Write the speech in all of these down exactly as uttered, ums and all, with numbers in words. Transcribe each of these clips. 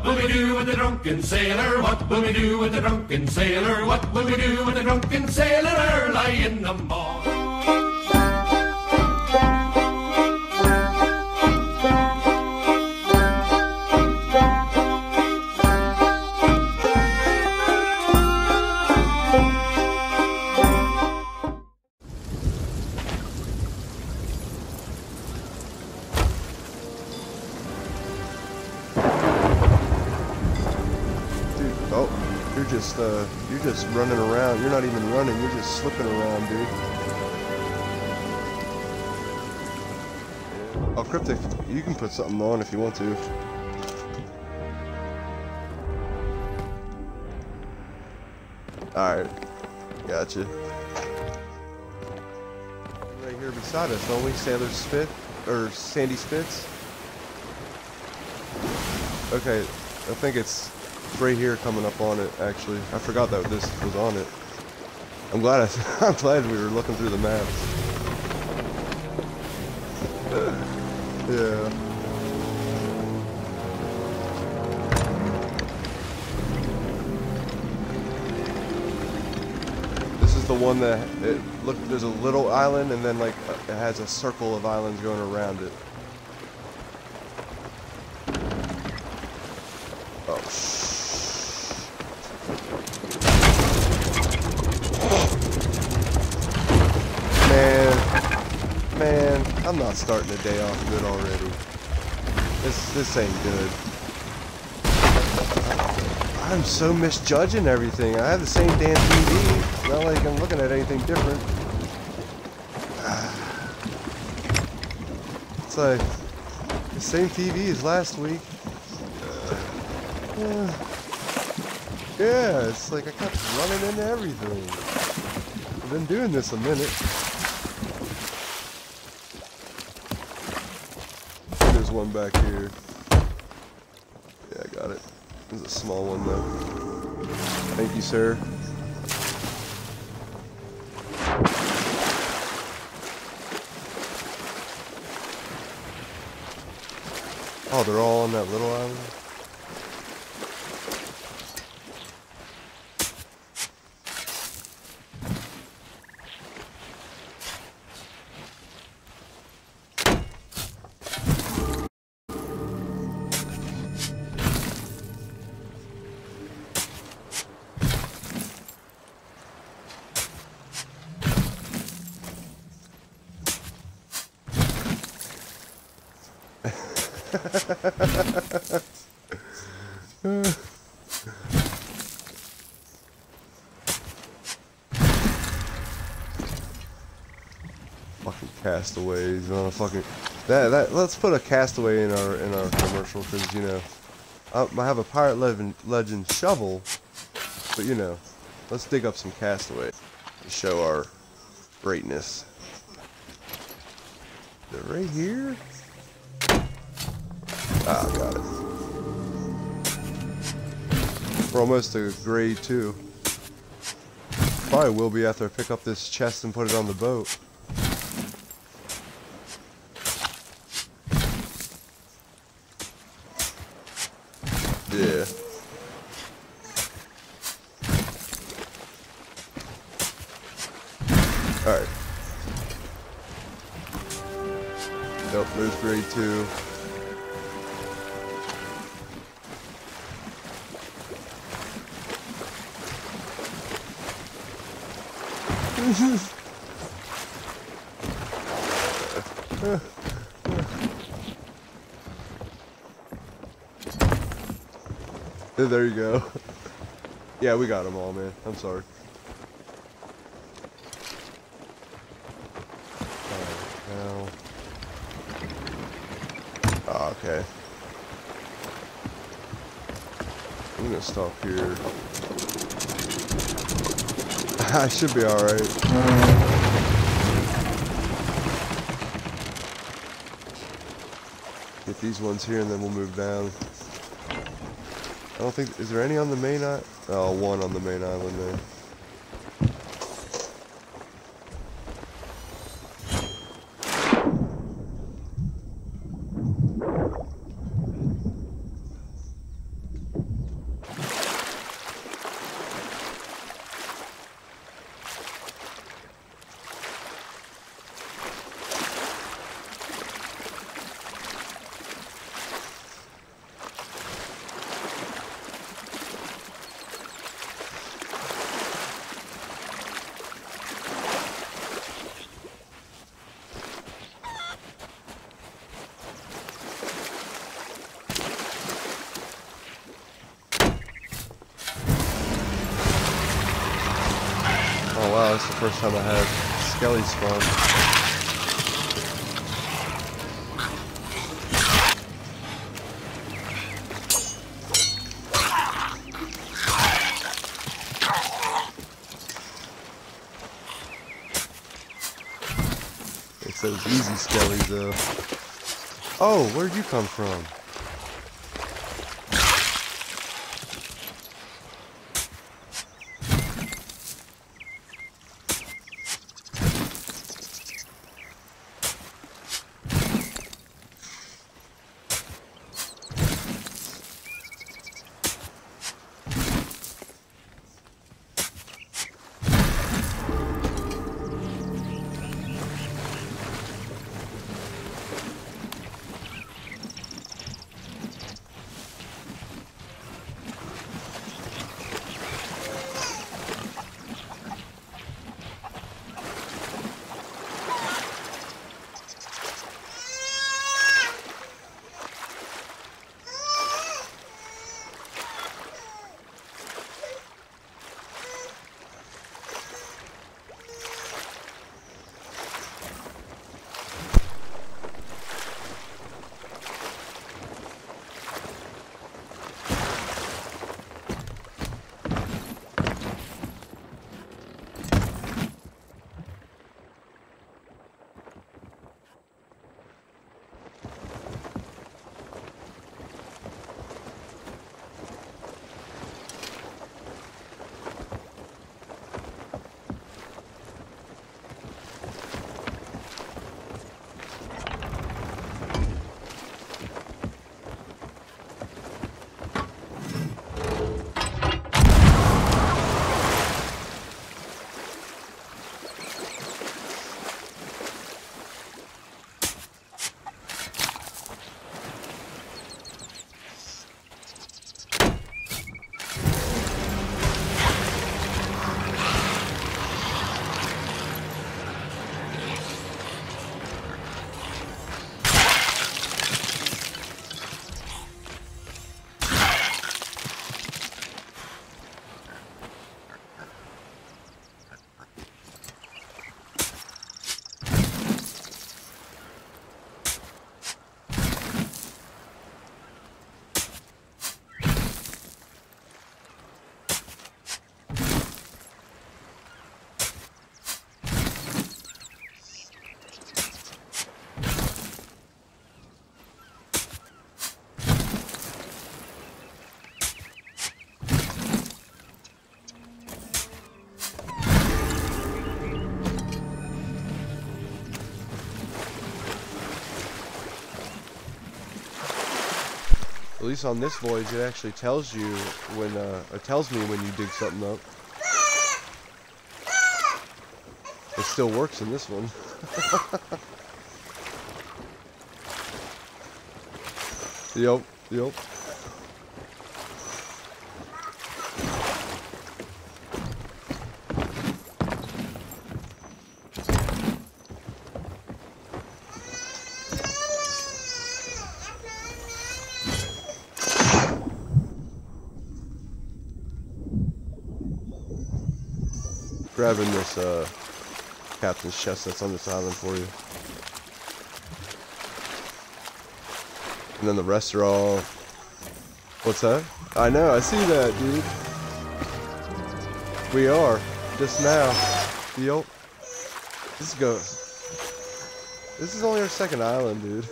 What will we do with the drunken sailor? What will we do with the drunken sailor? What will we do with the drunken sailor early in the morning? Just, uh, you're just running around. You're not even running. You're just slipping around, dude. Oh, Cryptic, you can put something on if you want to. Alright. Gotcha. Right here beside us, don't we? Sailor Spit? Or Sandy Spits? Okay, I think it's right here coming up on it, actually. I forgot that this was on it. I'm glad I, I'm glad we were looking through the maps. Yeah. This is the one that, it, look, there's a little island and then like it has a circle of islands going around it. Oh, shit. Man, man, I'm not starting the day off good already. This this ain't good. I'm so misjudging everything. I have the same damn T V. It's not like I'm looking at anything different. It's like the same T V as last week. Uh, yeah, it's like I kept running into everything. I've been doing this a minute. There's one back here. Yeah, I got it. There's a small one though. Thank you, sir. Oh, they're all on that little island? Fucking castaways on a fucking that that let's put a castaway in our in our commercial because you know I, I have a pirate legend legend shovel, but you know let's dig up some castaway to show our greatness. They're right here. Ah, got it. We're almost to grade two. Probably will be after I pick up this chest and put it on the boat. Yeah. Alright. Nope, there's grade two. There you go. Yeah, we got them all, man. I'm sorry. Alright, now. Oh, okay. I'm gonna stop here. I should be alright. Get these ones here and then we'll move down. I don't think, is there any on the main island? Oh, one on the main island there. wow, that's the first time I had skelly spawn. It's those easy skellies though. Oh, where'd you come from? At least on this voyage, it actually tells you when, uh, it tells me when you dig something up. It still works in this one. Yep, yep. Grabbing this uh, captain's chest that's on this island for you. And then the rest are all... What's that? I know, I see that, dude. We are. Just now. Yup. This is go. This is only our second island, dude.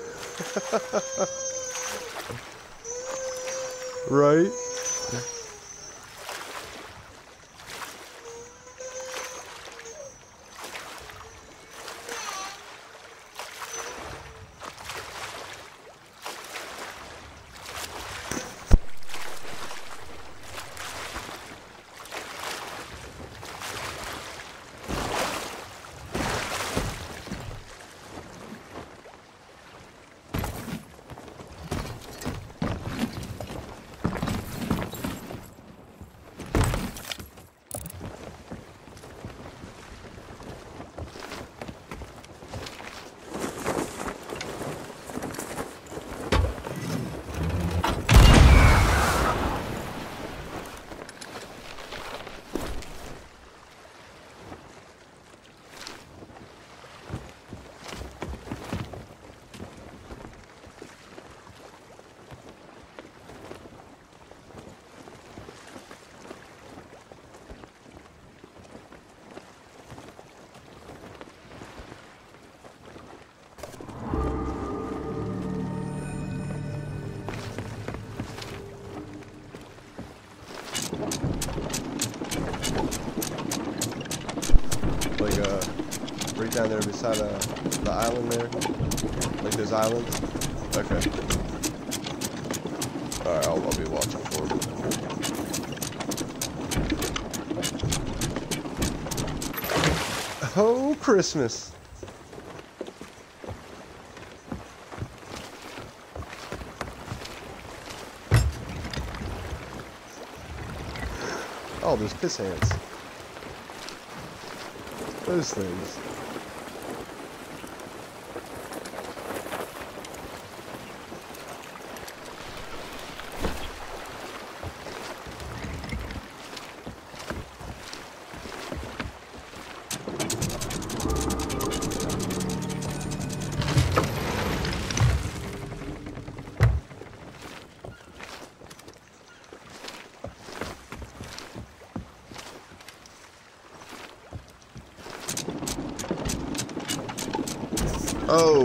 Right? down there beside uh, the island there? Like those islands? Okay. Alright, I'll, I'll be watching for it. Oh, Christmas! Oh, there's piss ants. Those things. Oh,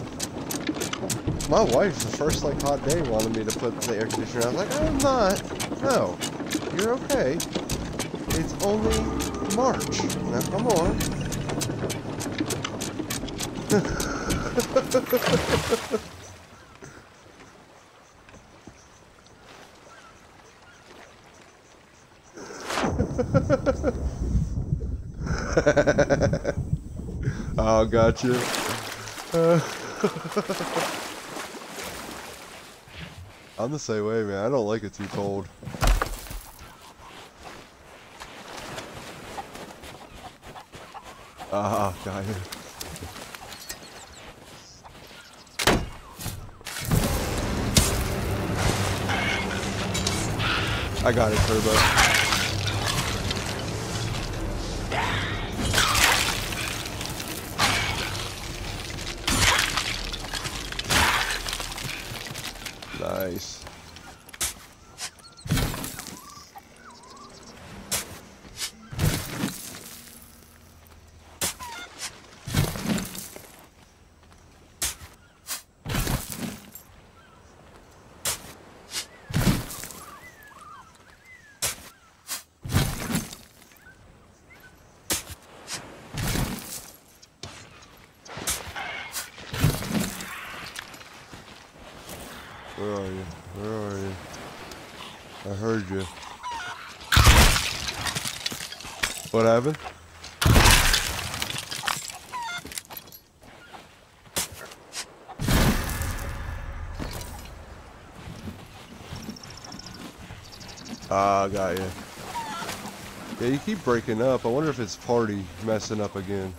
my wife, the first like hot day, wanted me to put the air conditioner on. I was like, I'm not. No, you're okay. It's only March. Now come on. Oh, gotcha. Uh, I'm the same way, man. I don't like it too cold. Ah, got it. I got it, Turbo. Nice. Where are you? Where are you? I heard you. What happened? Ah, I got you. Yeah, you keep breaking up. I wonder if it's party messing up again.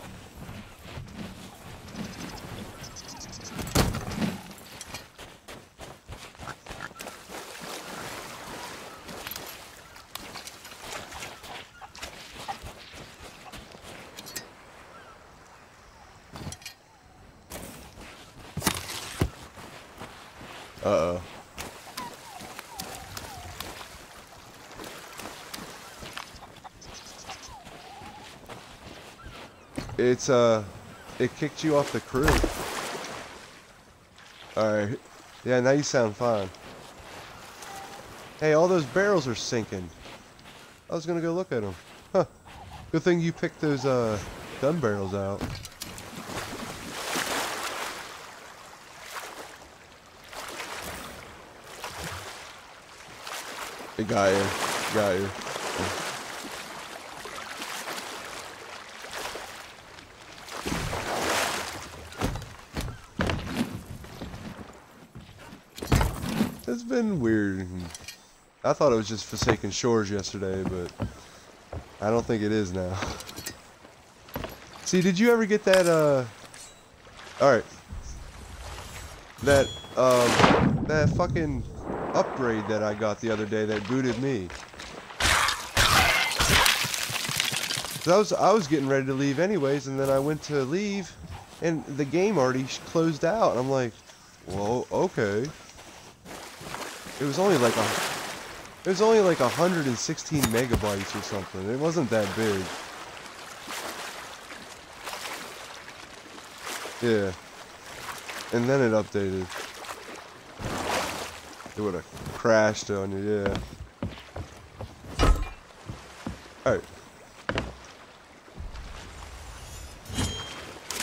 Uh-oh. It's, uh, it kicked you off the crew. Alright. Yeah, now you sound fine. Hey, all those barrels are sinking. I was gonna go look at them. Huh. Good thing you picked those, uh, gun barrels out. It got you. Got you. It's been weird. I thought it was just Forsaken Shores yesterday, but I don't think it is now. See, did you ever get that, uh... Alright. That, um... that fucking upgrade that I got the other day that booted me. I was, I was getting ready to leave anyways, and then I went to leave, and the game already closed out. And I'm like, well, okay. It was only like a, it was only like one hundred sixteen megabytes or something. It wasn't that big. Yeah. And then it updated. It would have crashed on you, yeah. Alright.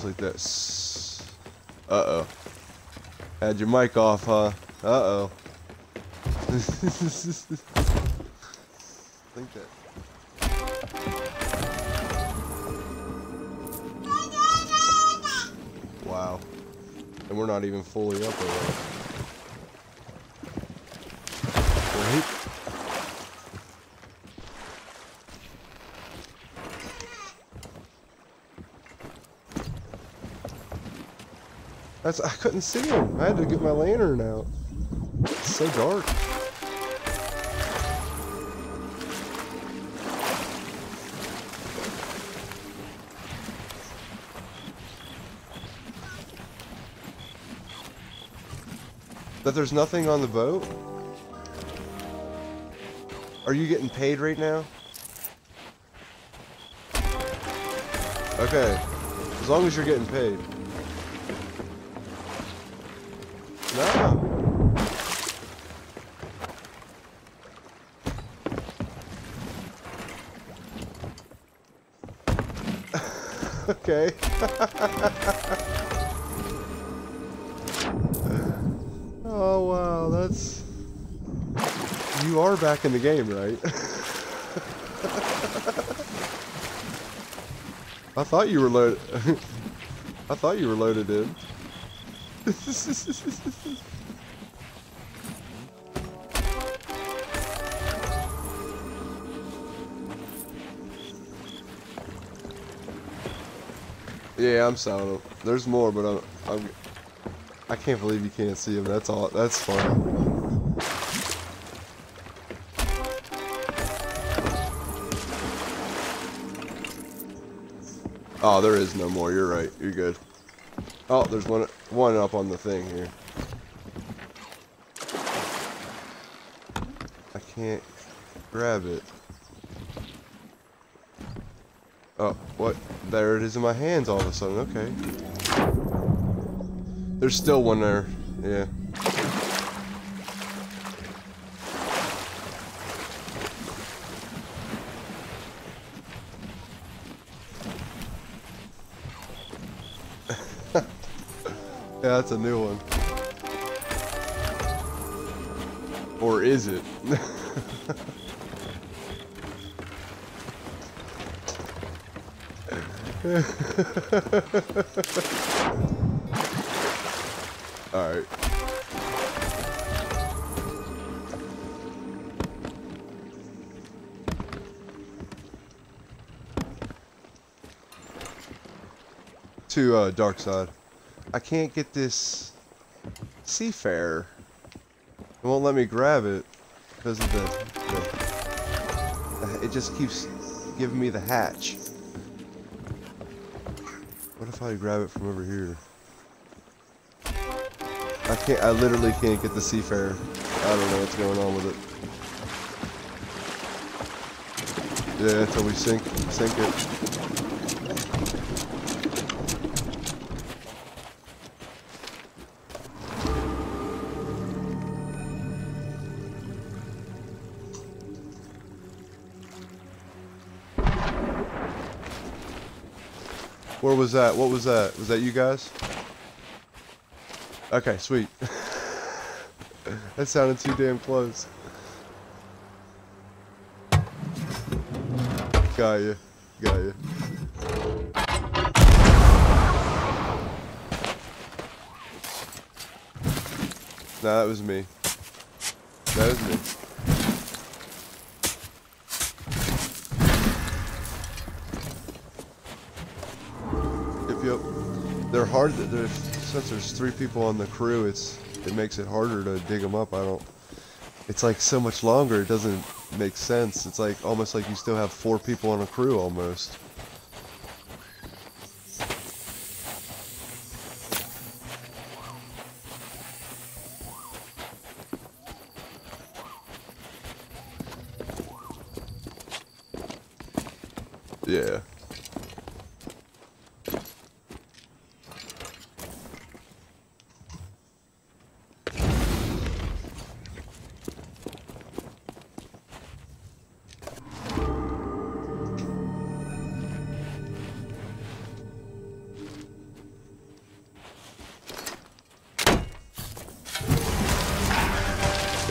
Just like this. Uh-oh. Had your mic off, huh? Uh-oh. Think that. Wow. And we're not even fully up already. Right? That's, I couldn't see him. I had to get my lantern out. It's so dark. That there's nothing on the boat? Are you getting paid right now? Okay. As long as you're getting paid. No. Okay. Oh wow, that's... You are back in the game, right? I thought you were loaded. I thought you were loaded in. Yeah, I'm selling them. There's more, but I'm, I'm I can't believe you can't see them. That's all. That's funny. Oh, there is no more. You're right. You're good. Oh, there's one one up on the thing here. I can't grab it. Oh, what? There it is in my hands all of a sudden. Okay. There's still one there. Yeah. Yeah, that's a new one. Or is it? Alright. To uh, dark side. I can't get this seafarer. It won't let me grab it because of the, the. It just keeps giving me the hatch. What if I grab it from over here? I can't. I literally can't get the seafarer. I don't know what's going on with it. Yeah, until we sink sink it. Where was that? What was that? Was that you guys? Okay, sweet. That sounded too damn close. Got you. Got you. Nah, that was me. That was me. Yep. They're hard. They're, since there's three people on the crew, it's it makes it harder to dig them up. I don't. It's like so much longer. It doesn't make sense. It's like almost like you still have four people on a crew almost. Yeah.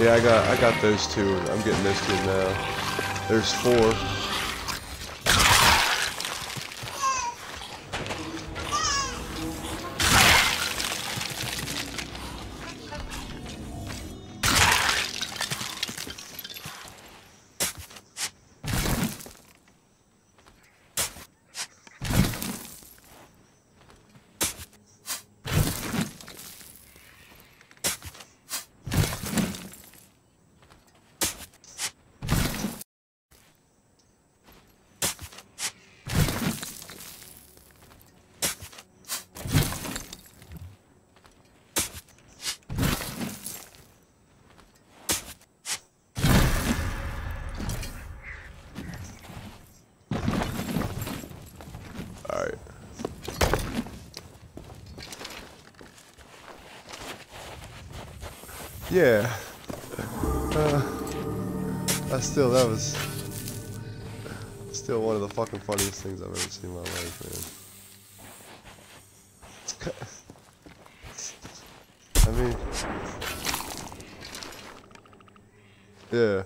Yeah, I got I got those two. I'm getting those two now. There's four. Alright. Yeah. Uh, I still, that was still one of the fucking funniest things I've ever seen in my life, man. It's I mean, yeah.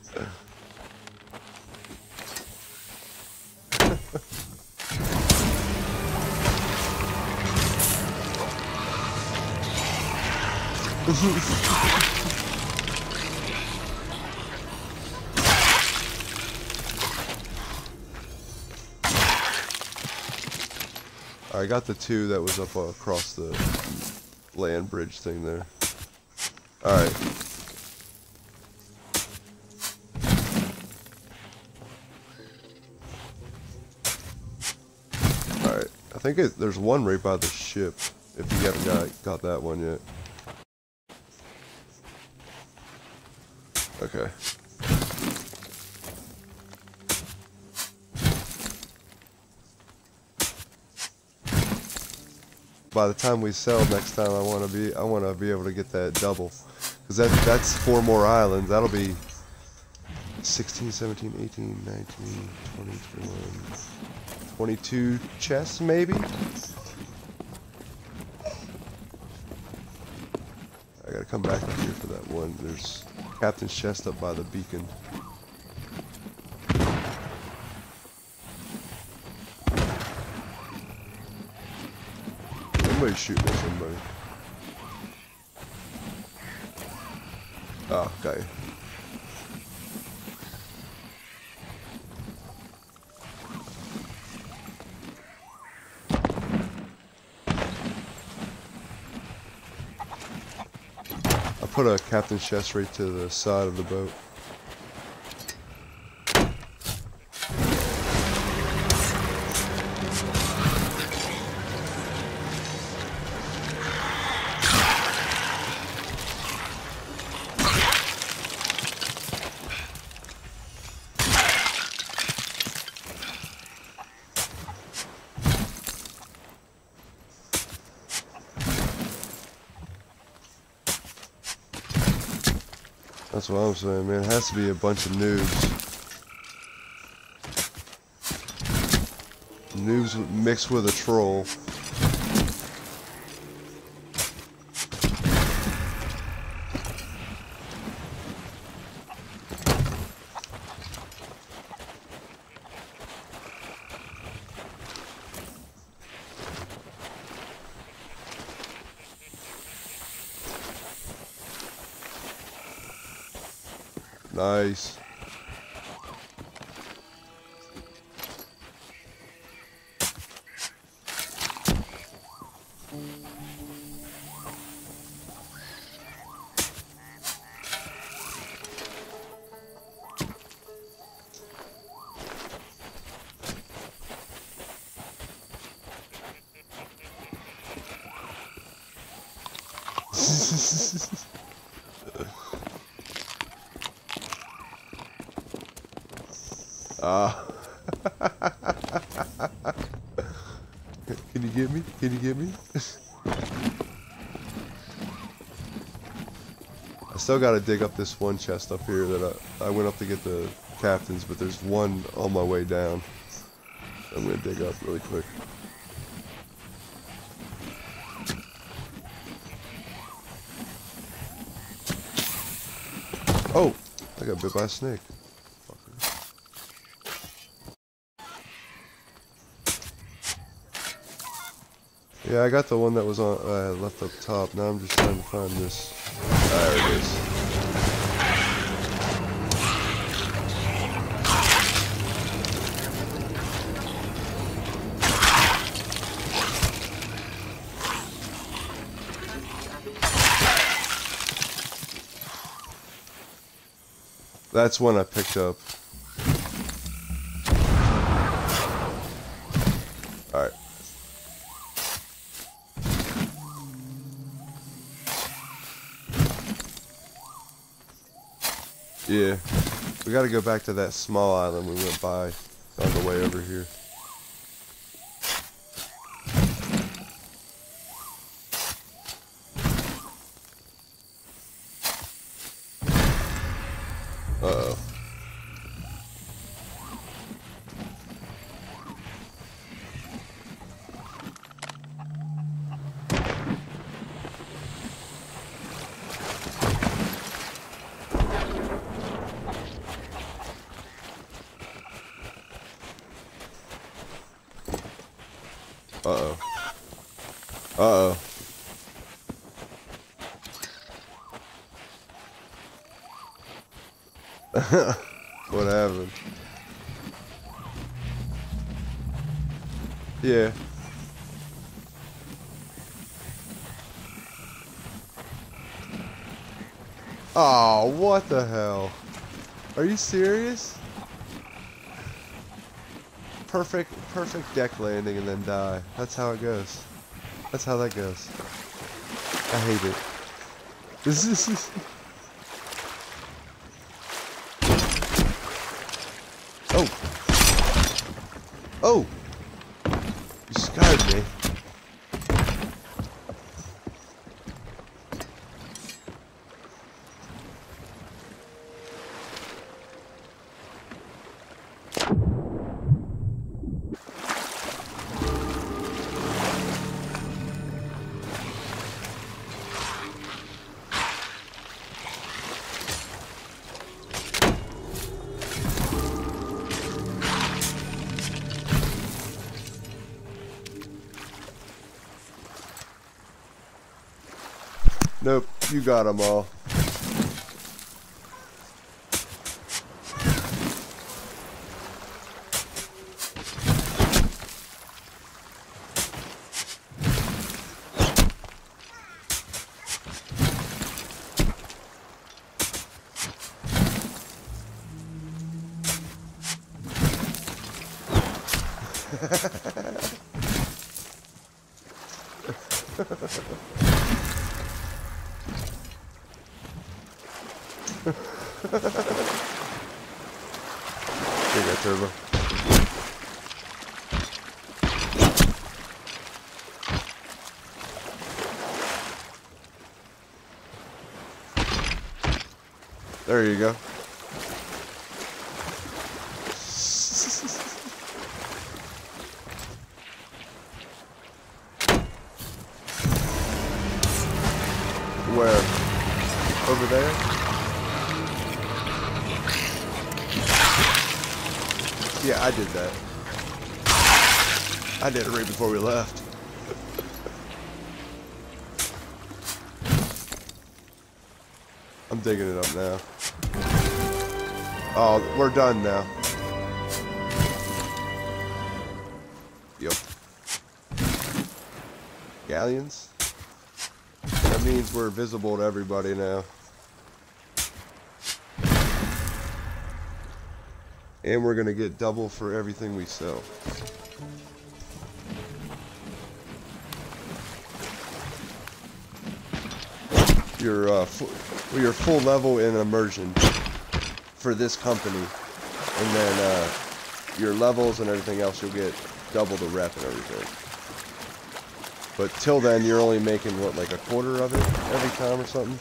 I got the two that was up uh, across the land bridge thing there. Alright. Alright. I think it, there's one right by the ship, if you haven't got, got that one yet. Okay. By the time we sell next time, I want to be I want to be able to get that double, because that that's four more islands. That'll be sixteen, seventeen, eighteen, nineteen, twenty, twenty-one, twenty-two chests maybe. I gotta come back up here for that one. There's Captain's chest up by the beacon. Somebody's shooting at somebody. Oh, got you. I put a captain's chest right to the side of the boat. That's what I'm saying, man. It has to be a bunch of noobs. Noobs mixed with a troll. Nice. Ah. Can you get me? Can you get me? I still gotta dig up this one chest up here that I, I went up to get the captains, but there's one on my way down. I'm gonna dig up really quick. Oh, I got bit by a snake. Yeah, I got the one that was on uh, left up top. Now I'm just trying to find this. There it is. That's one I picked up. Alright. Yeah. We gotta go back to that small island we went by on the way over here. Uh-oh. Uh-oh. Uh-oh. What happened? Yeah. Oh, what the hell? Are you serious? Perfect, perfect deck landing and then die. That's how it goes. That's how that goes. I hate it. This is... Oh! Oh! You scared me. Nope, you got them all. Here you go, Turbo. There you go. Where? Over there? Yeah, I did that. I did it right before we left. I'm digging it up now. Oh, we're done now. Yep. Galleons? That means we're visible to everybody now. And we're gonna get double for everything we sell. You're uh, well, you're full level in immersion for this company, and then uh, your levels and everything else, you'll get double the rep and everything. But till then, you're only making what, like a quarter of it every time or something.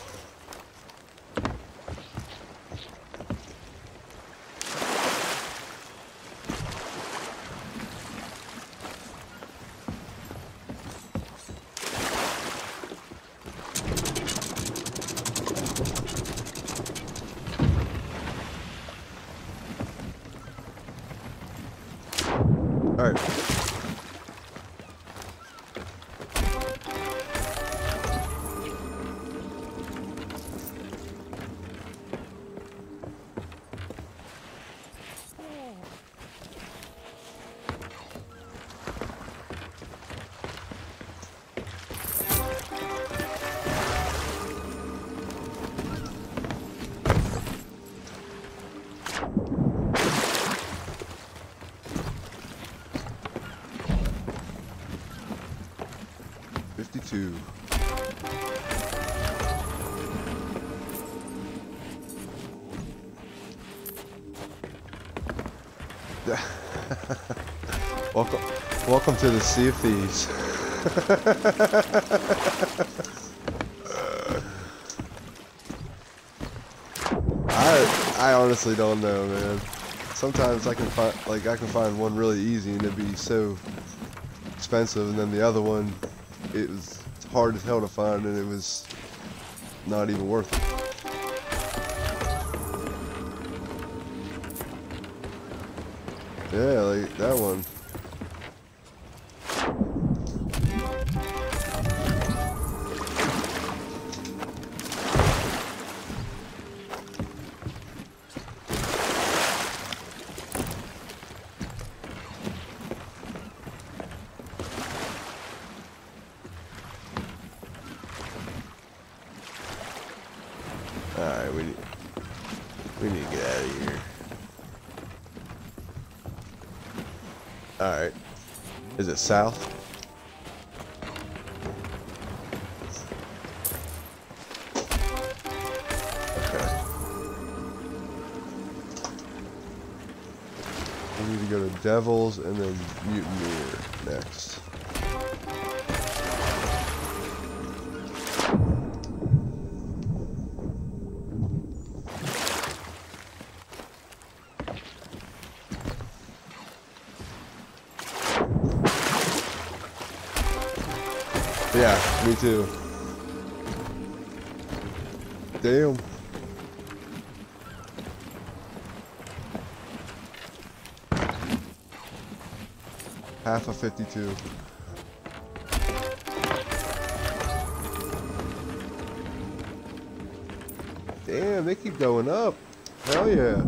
Alright. fifty-two. welcome, welcome to the Sea of Thieves. I I honestly don't know, man. Sometimes I can find like I can find one really easy and it'd be so expensive, and then the other one, it was hard as hell to find, and it was not even worth it. Yeah, like that one. Alright, we need, we need to get out of here. Alright. Is it south? Okay. We need to go to Devils and then Mutineer next. Yeah, me too. Damn. Half of fifty-two. Damn, they keep going up. Hell yeah.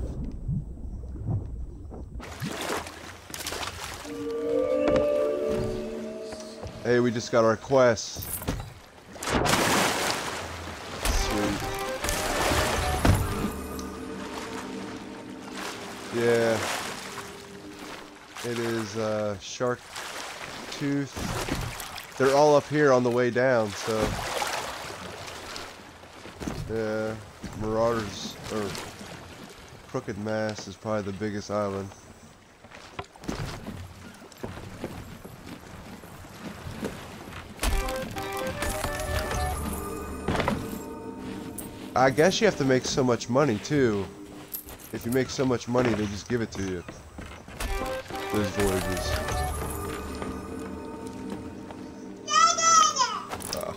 Hey, we just got our quest. Sweet. Yeah. It is uh, Shark Tooth. They're all up here on the way down, so. Yeah. Marauders, or Crooked Mass is probably the biggest island. I guess you have to make so much money too. If you make so much money, they just give it to you. Those voyages. Oh.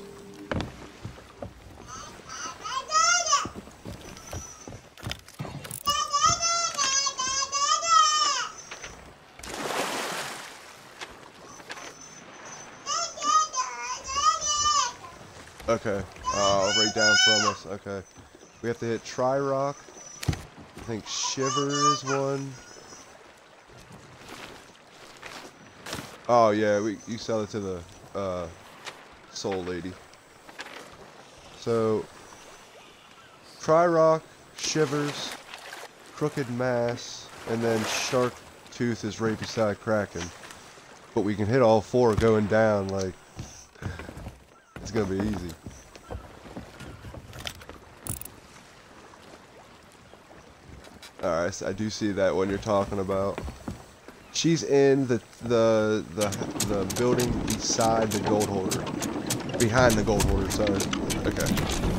Okay. Oh, right down from us. Okay. We have to hit Tri-Rock. I think Shiver is one. Oh yeah, we you sell it to the uh, Soul Lady. So Tri-Rock, Shivers, Crooked Mass, and then Shark Tooth is right beside Kraken. But we can hit all four going down, like it's gonna be easy. Alright, so I do see that one you're talking about. She's in the the the the building beside the Gold Hoarder. Behind the Gold Hoarder, sorry. Okay.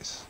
Nice.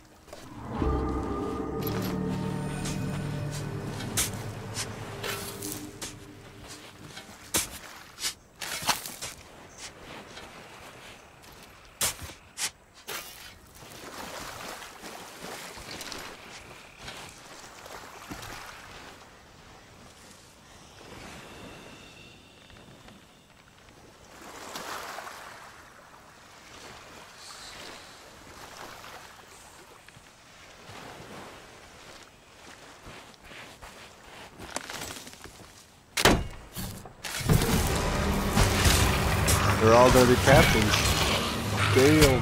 They're all gonna be captains. Damn.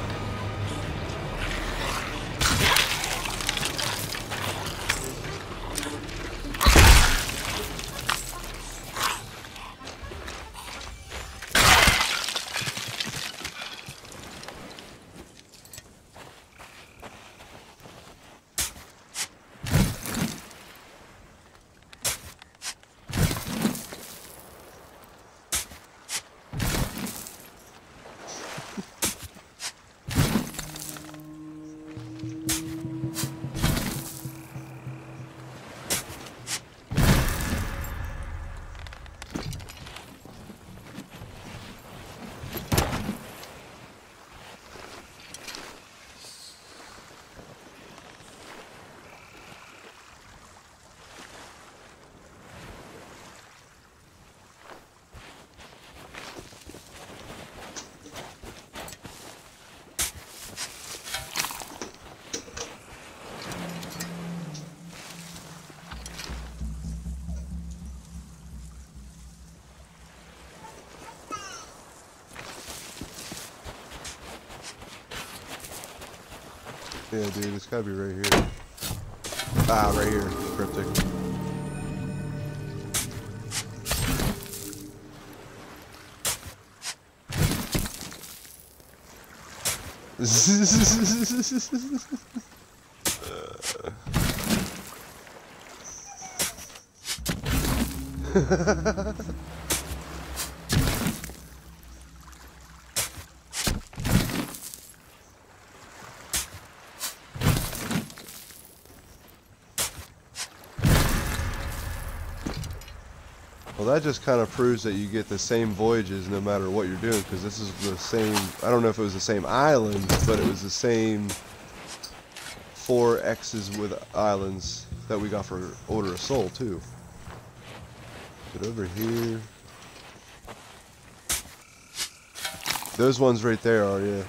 Yeah, dude, it's gotta be right here. Ah, right here. Cryptic. Well, that just kind of proves that you get the same voyages no matter what you're doing, because this is the same, I don't know if it was the same island, but it was the same four X's with islands that we got for Order of Soul, too. But over here... Those ones right there are, yeah.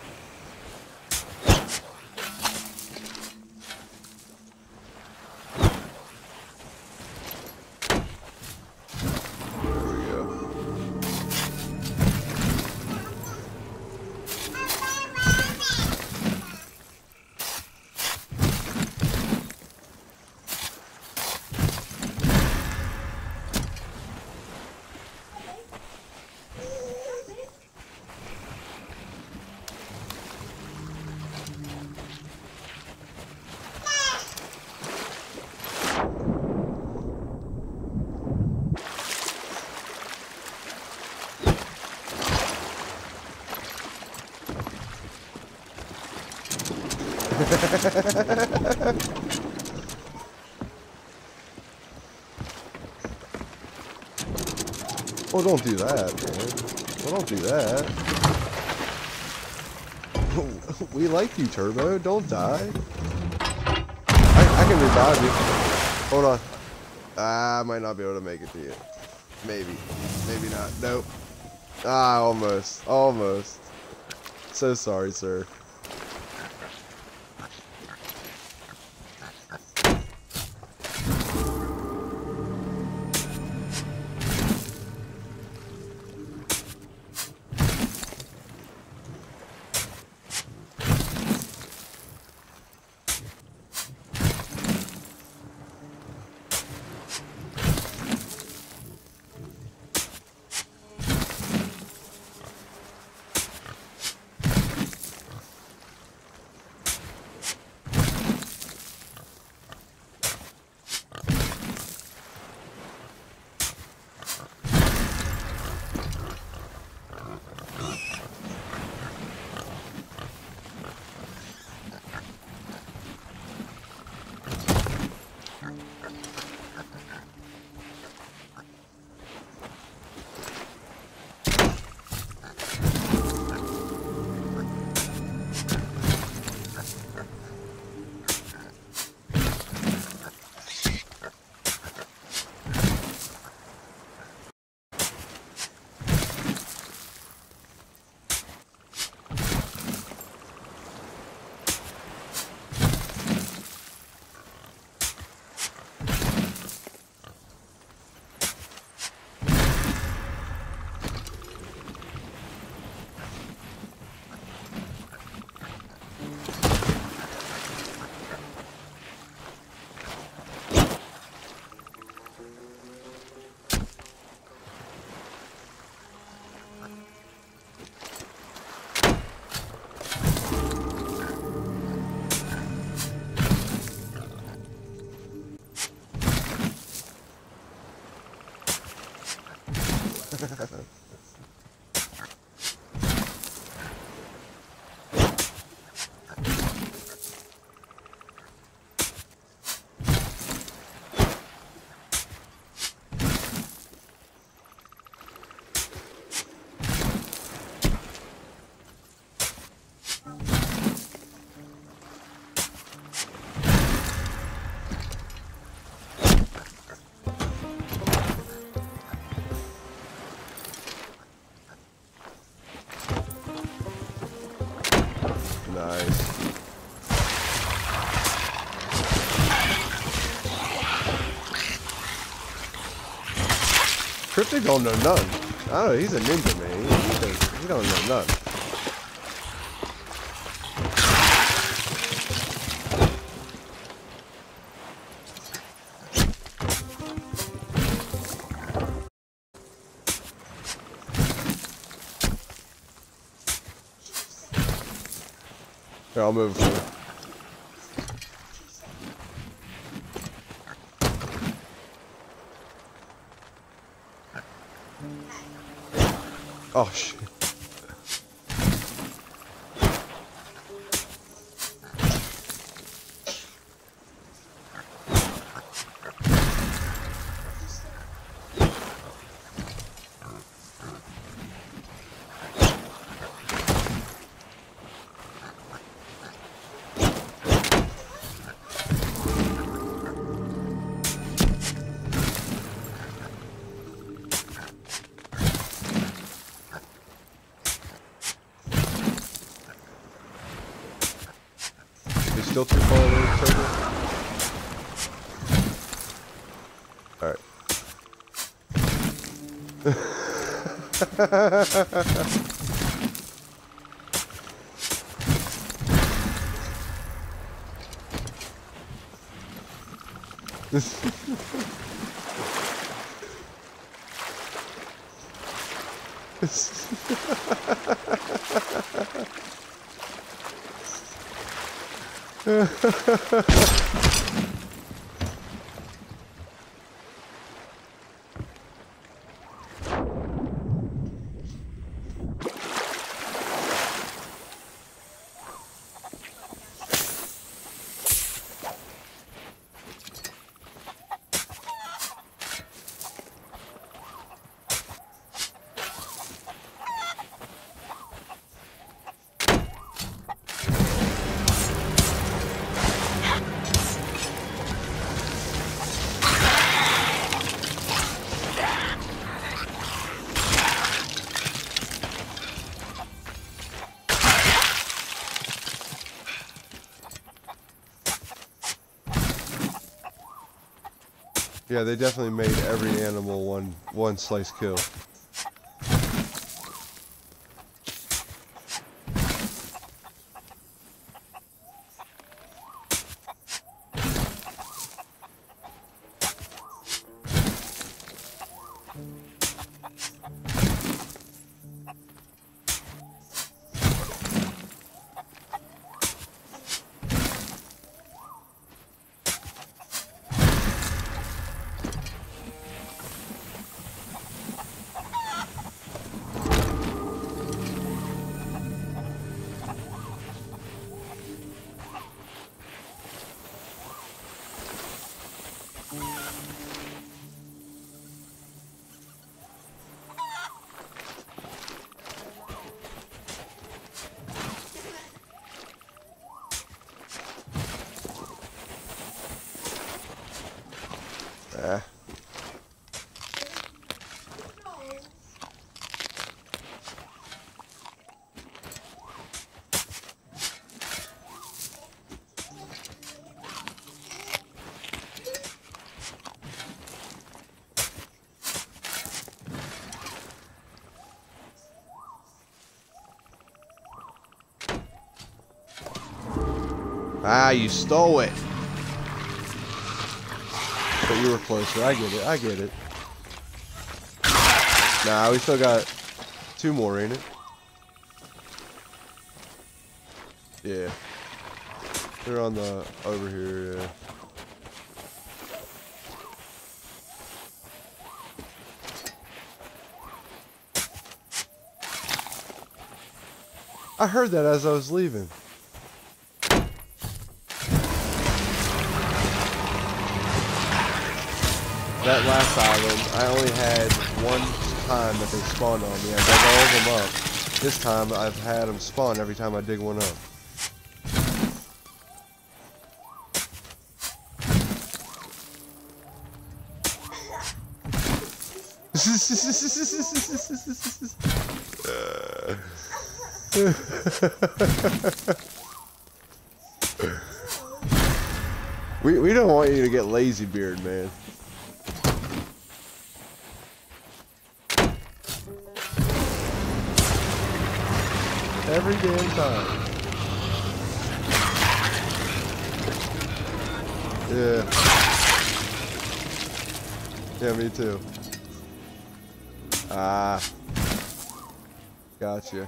Oh, don't do that, man. Oh, don't do that. We like you, Turbo. Don't die. I, I can revive you. Hold on. I might not be able to make it to you. Maybe. Maybe not. Nope. Ah, almost. Almost. So sorry, sir. this. Cryptic don't know none. I don't know, he's a ninja, man. He, he, does, he don't know none. Here, I'll move forward. Oh shit. Still too far away, turtle? Alright. Yeah, they definitely made every animal one one slice kill. Ah. Ah, you stole it. But you were closer. I get it. I get it. Nah, we still got two more, ain't it? Yeah. They're on the over here, yeah. I heard that as I was leaving. That last island, I only had one time that they spawned on me. I dug all of them up. This time, I've had them spawn every time I dig one up. We we don't want you to get lazy, Beard man. Every damn time. Yeah. Yeah, me too. Ah. Gotcha.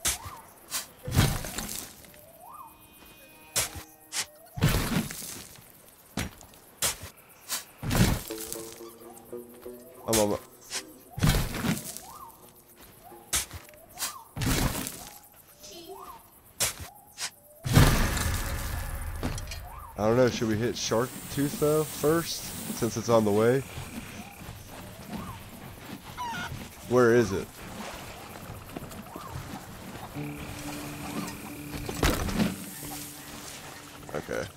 I'm on my... I don't know, should we hit Shark Tooth though first, since it's on the way? Where is it? Okay.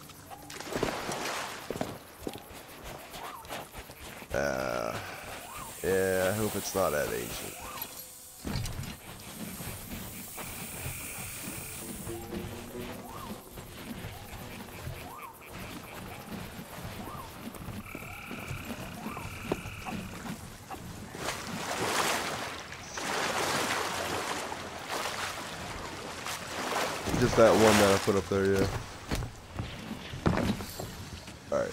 Uh, yeah, I hope it's not that ancient. Just that one that I put up there, yeah. Alright.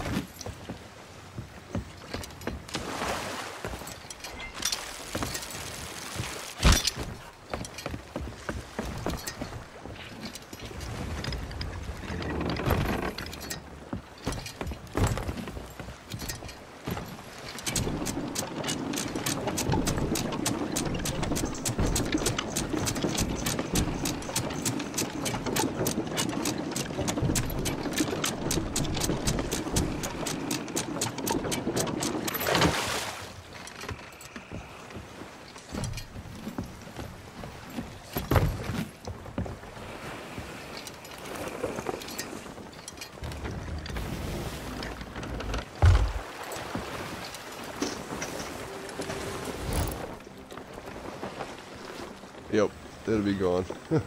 Yep, it'll be gone.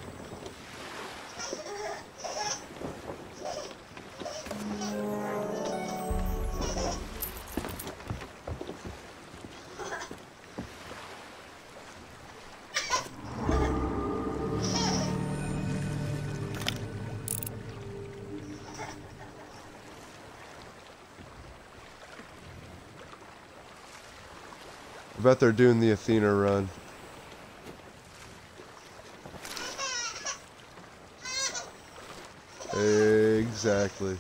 I bet they're doing the Athena run. Exactly.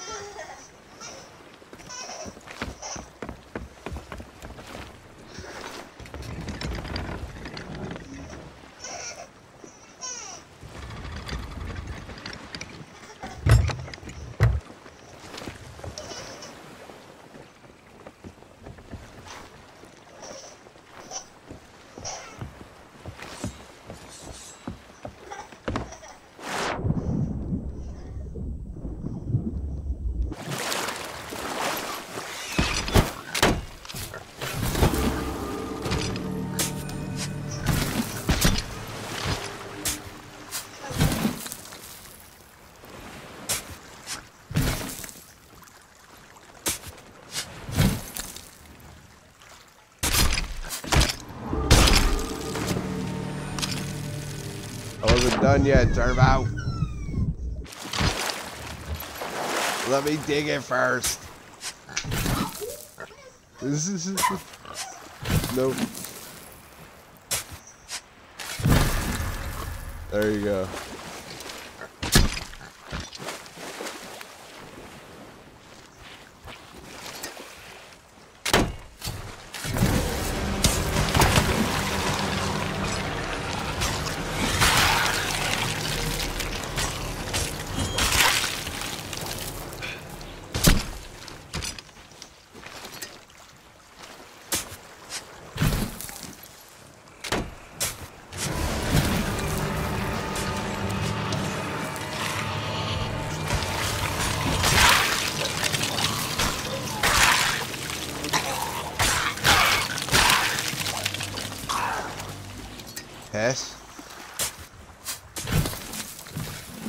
I wasn't done yet, Turbo. Let me dig it first. Nope. There you go.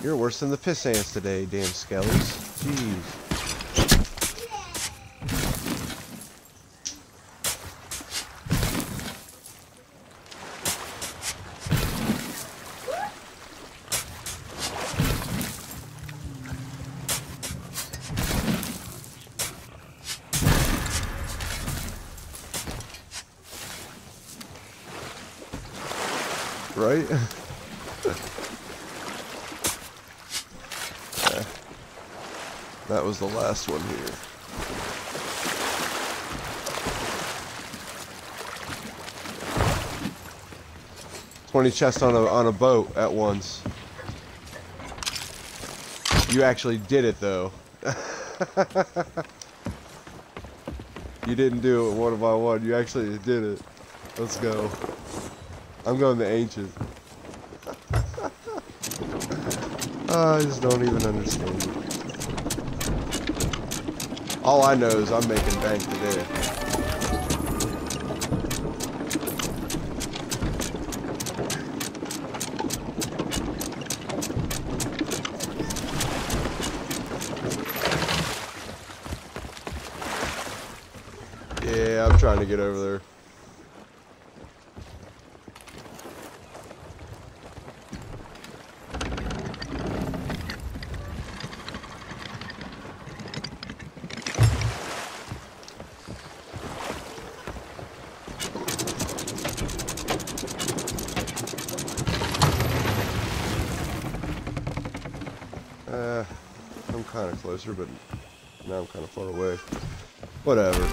You're worse than the piss ants today, damn skellies. Jeez. Right? Yeah. That was the last one here. twenty chests on a on a boat at once. You actually did it though. You didn't do it one by one. You actually did it. Let's go. I'm going the ancient. I just don't even understand it. All I know is I'm making bank today. Yeah, I'm trying to get over there. Uh, I'm kind of closer, but now I'm kind of far away. Whatever.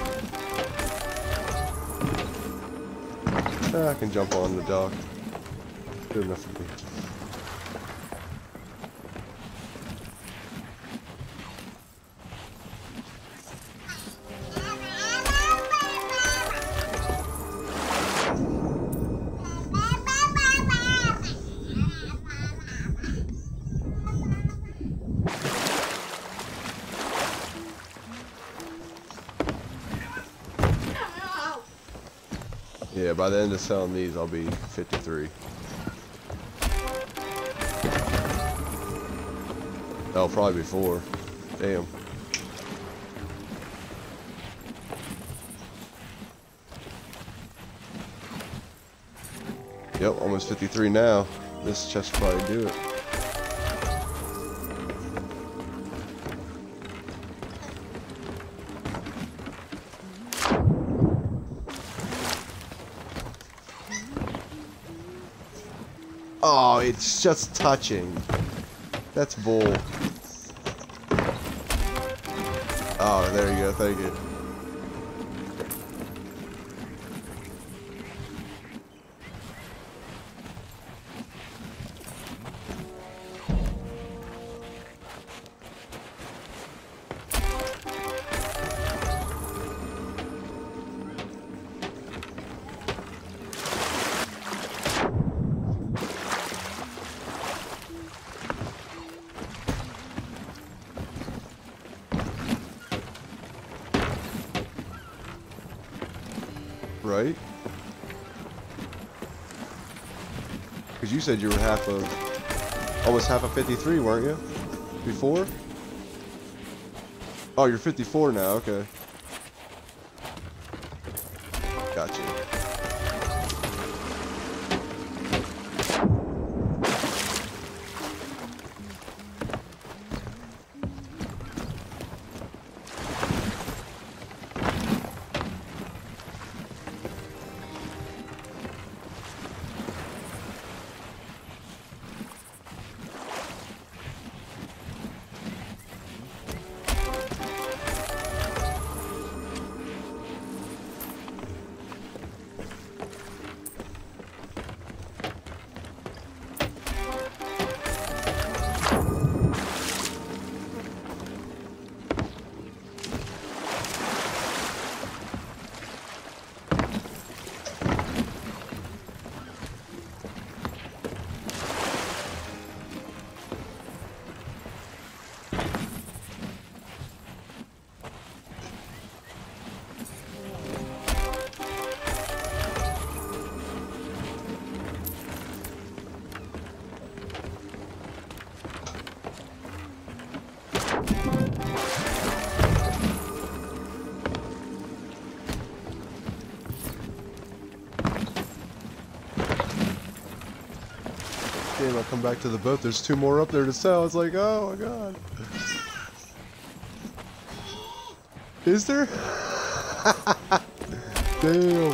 Uh, I can jump on the dock. Good enough for me. Yeah, by the end of selling these, I'll be fifty-three. Oh, probably before. Damn. Yep, almost fifty-three now. This chest will probably do it. Oh, it's just touching. That's bull. Oh, there you go. Thank you. Right? Because you said you were half of, almost half of fifty-three, weren't you? Before? Oh, you're fifty-four now, okay. Gotcha. game, I come back to the boat, there's two more up there to sell. It's like, oh my god. Is there? Damn.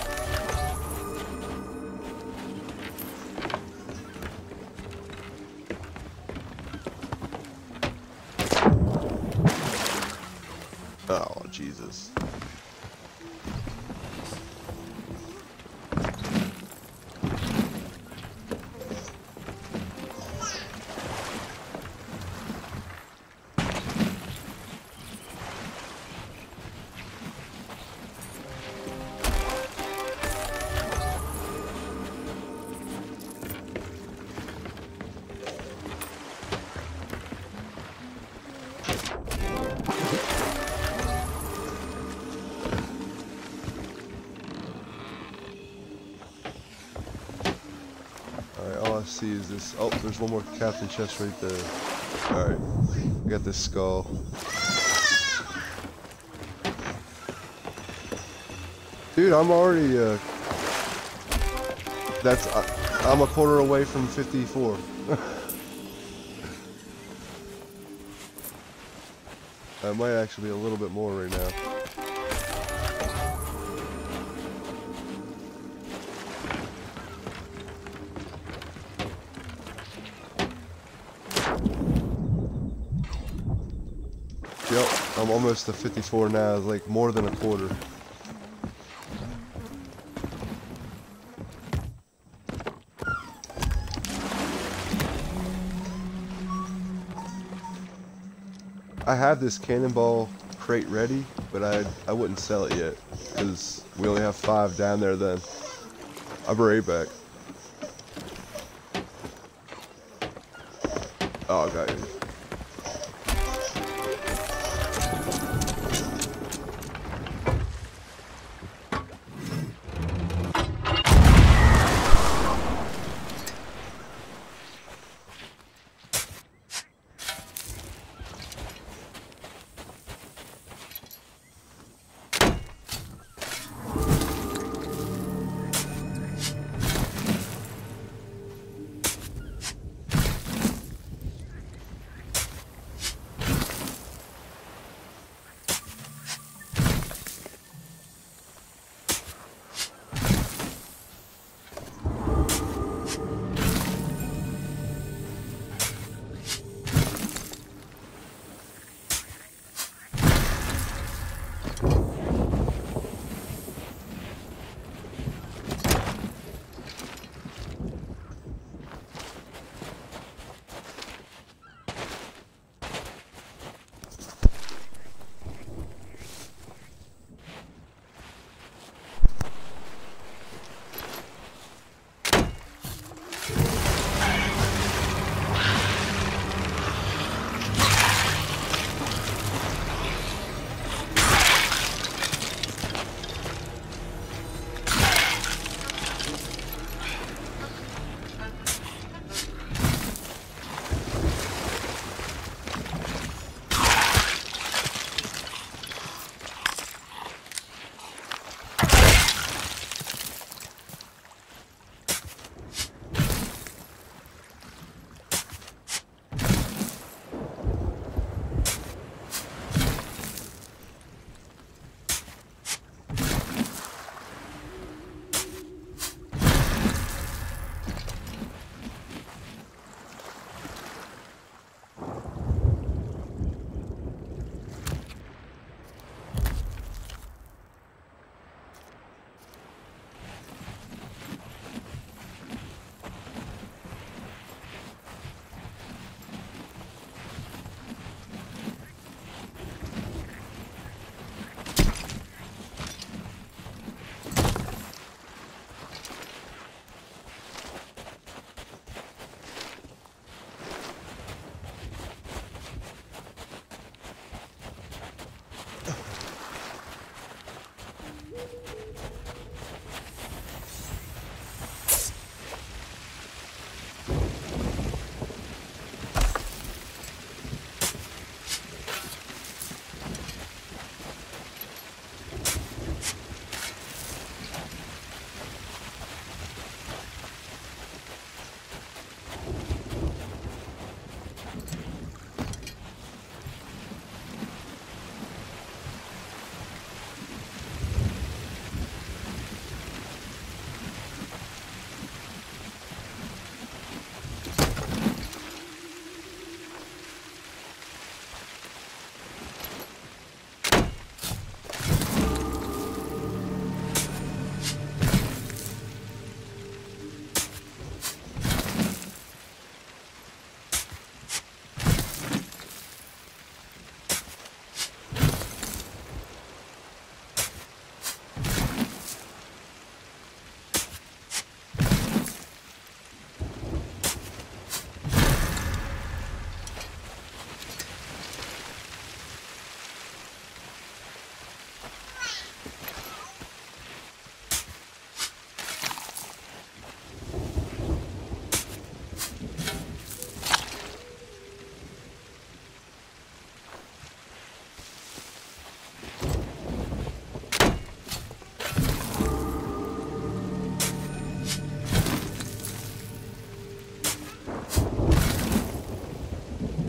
Oh, Jesus. All I see is this. Oh, there's one more captain chest right there. Alright, I got this skull. Dude, I'm already, uh, that's, uh, I'm a quarter away from fifty-four. I might actually be a little bit more right now. Yep, I'm almost to fifty-four now, it's like more than a quarter. I have this cannonball crate ready, but I I wouldn't sell it yet, because we only have five down there then. I'll be right back. Oh, I got you.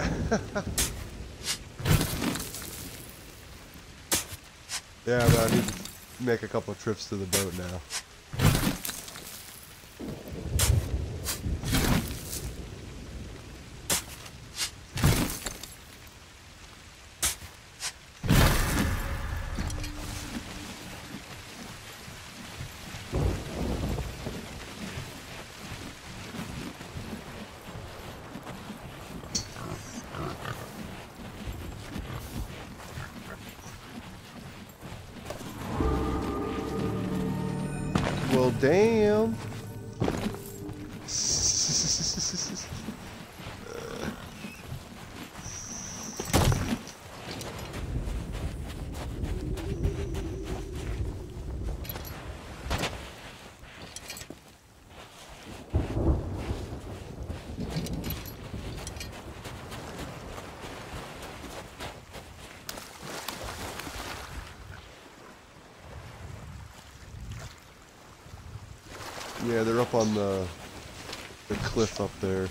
Yeah, but I need to make a couple of trips to the boat now. Well, damn. Yeah, they're up on the the cliff up there.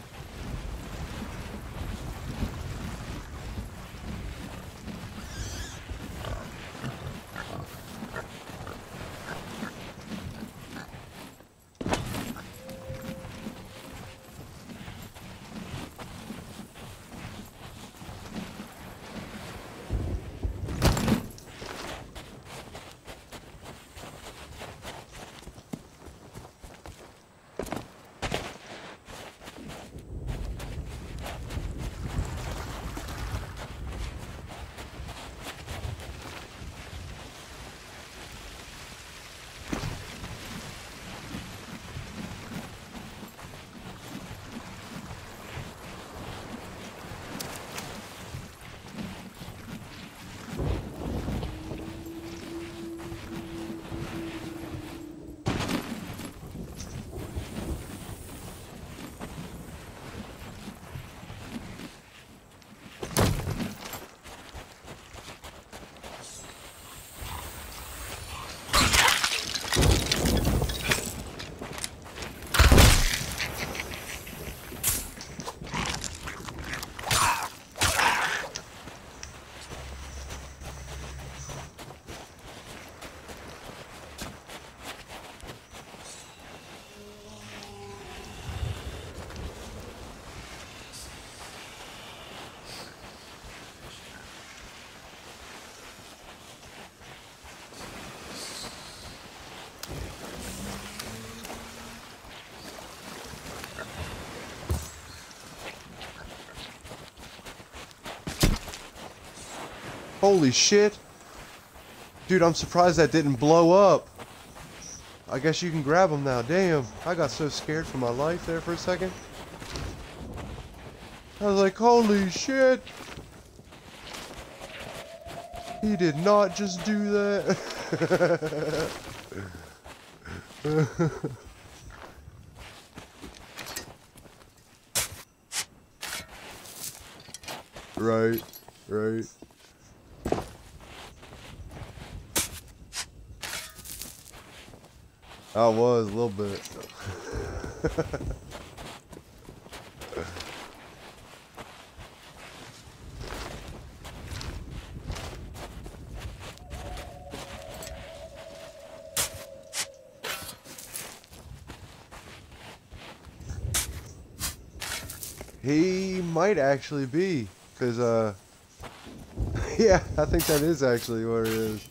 Holy shit. Dude, I'm surprised that didn't blow up. I guess you can grab them now. Damn, I got so scared for my life there for a second. I was like, holy shit. He did not just do that. Right, right. I was a little bit. He might actually be, cause uh, yeah, I think that is actually what it is.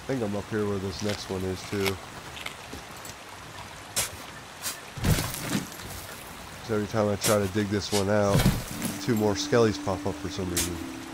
think I'm up here where this next one is too. So every time I try to dig this one out, two more skellies pop up for some reason.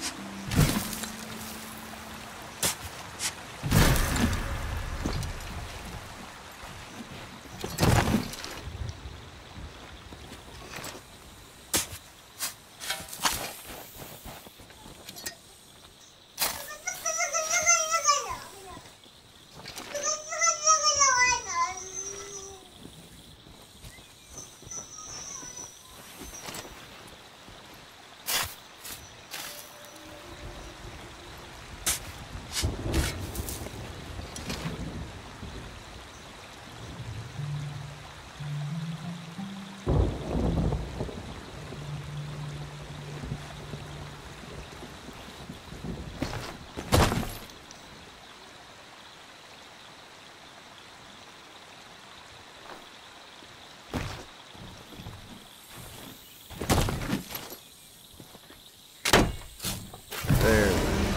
There.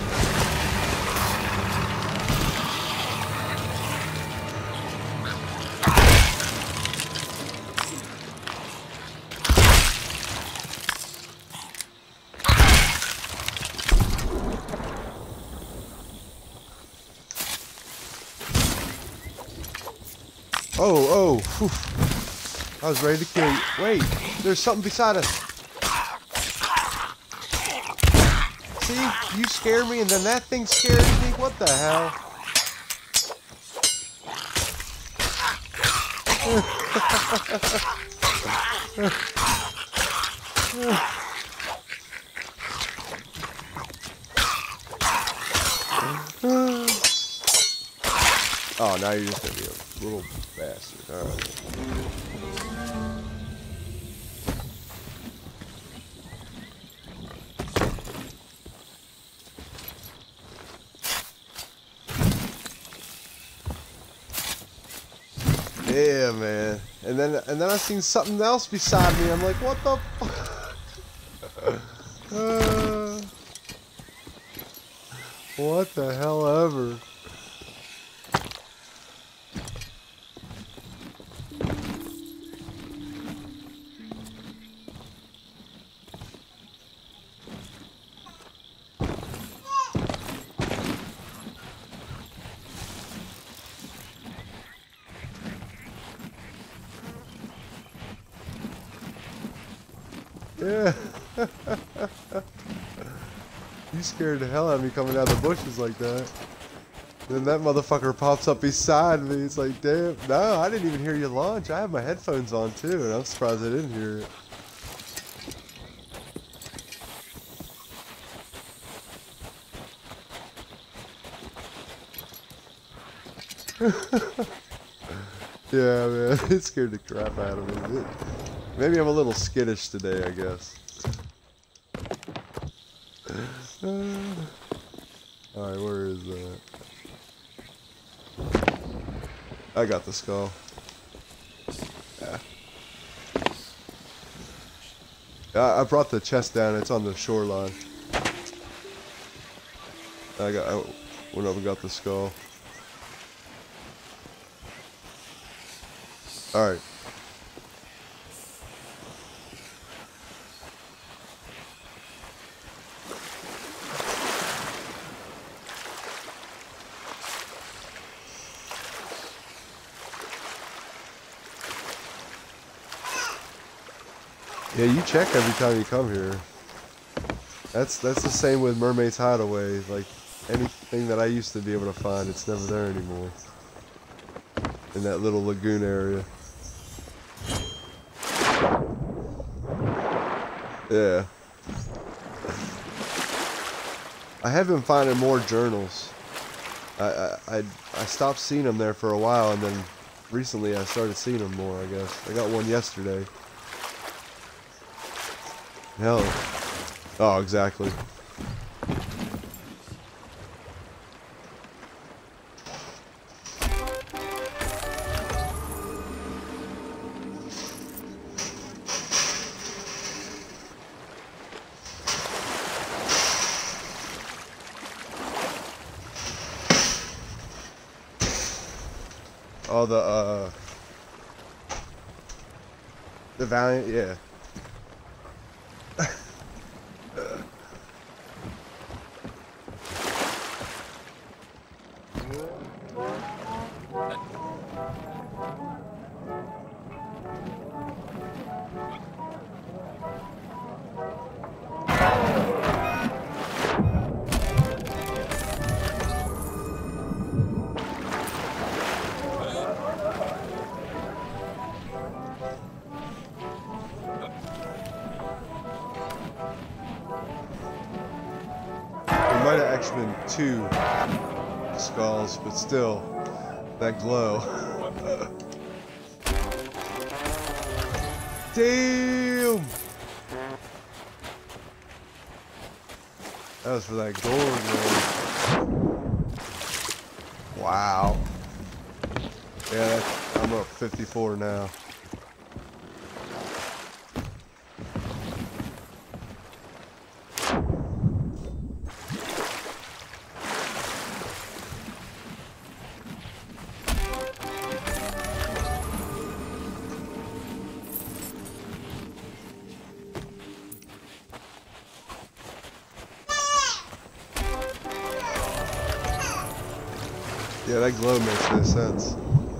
Oh, oh, whew. I was ready to kill you. Wait, there's something beside us. See, you scared me and then that thing scared me. What the hell? Oh, now you're just gonna be a little bastard. Alright. Yeah, man. And then and then I seen something else beside me. I'm like, what the fuck? uh, what the hell ever? Yeah. You scared the hell out of me coming out of the bushes like that. Then that motherfucker pops up beside me. It's like, damn. No, I didn't even hear you launch. I have my headphones on too, and I'm surprised I didn't hear it. Yeah, man. It scared the crap out of me. It, maybe I'm a little skittish today, I guess. Uh, Alright, where is that? I got the skull. Yeah. I, I brought the chest down. It's on the shoreline. I got. I went up and got the skull. Alright. Yeah, you check every time you come here. That's that's the same with Mermaid's Hideaway. Like anything that I used to be able to find, it's never there anymore. In that little lagoon area. Yeah. I have been finding more journals. I, I I I stopped seeing them there for a while, and then recently I started seeing them more. I guess I got one yesterday. Hell. Oh, exactly. Oh, the, uh... The Valiant, yeah. Might have actually been two skulls, but still, that glow. Damn! That was for that gold, man. Wow. Yeah, that's, I'm up fifty-four now. Yeah, that glow makes no sense.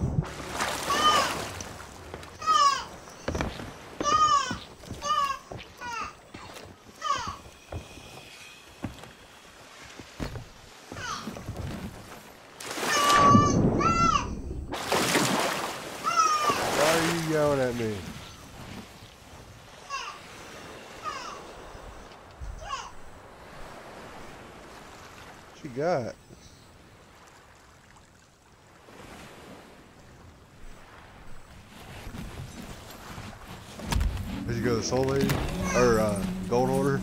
Why are you yelling at me? What you got? Did you go to the Soul Lady? Or, uh, Gold Hoarder?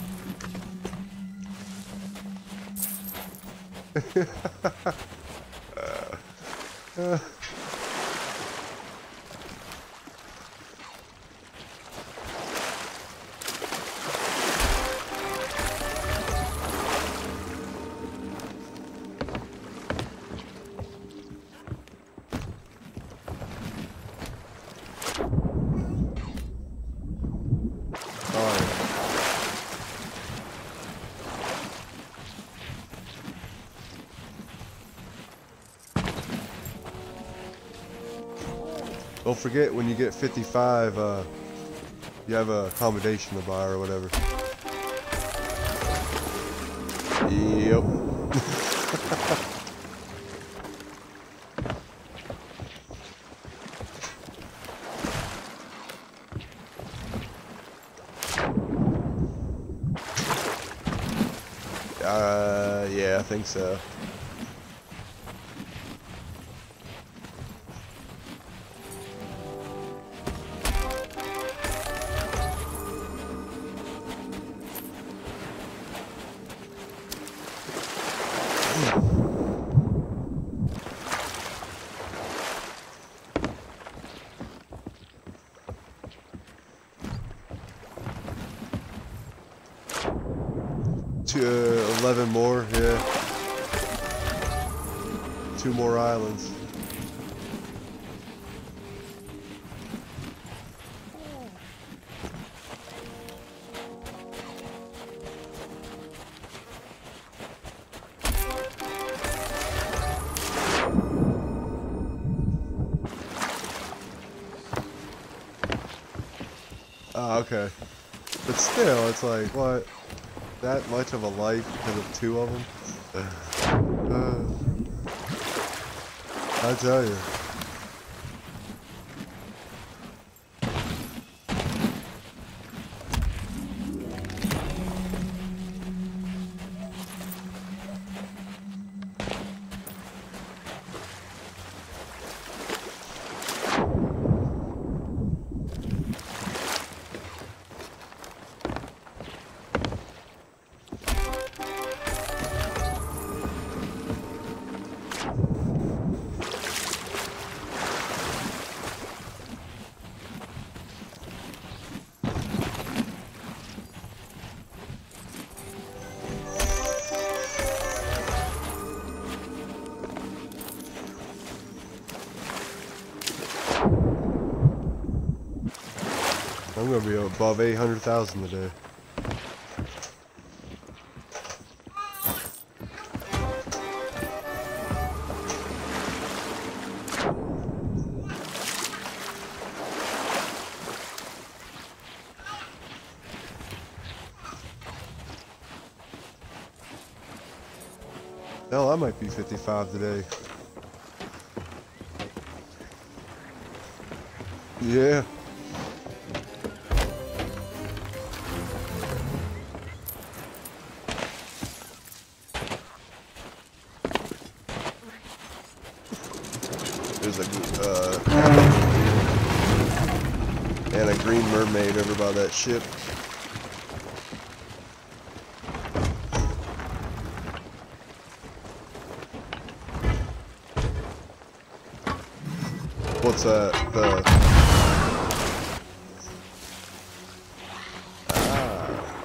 uh, Don't forget, when you get fifty-five, uh, you have a accommodation to buy or whatever. Yep. uh, yeah, I think so. Two, uh, eleven more, yeah. Two more islands. Oh, okay. But still, it's like, what? That much of a life because of two of them? Uh, I tell you. I'm gonna be above eight hundred thousand today. Hell, I might be fifty-five today. Yeah. There's a uh, and a green mermaid over by that ship. What's that? The ah.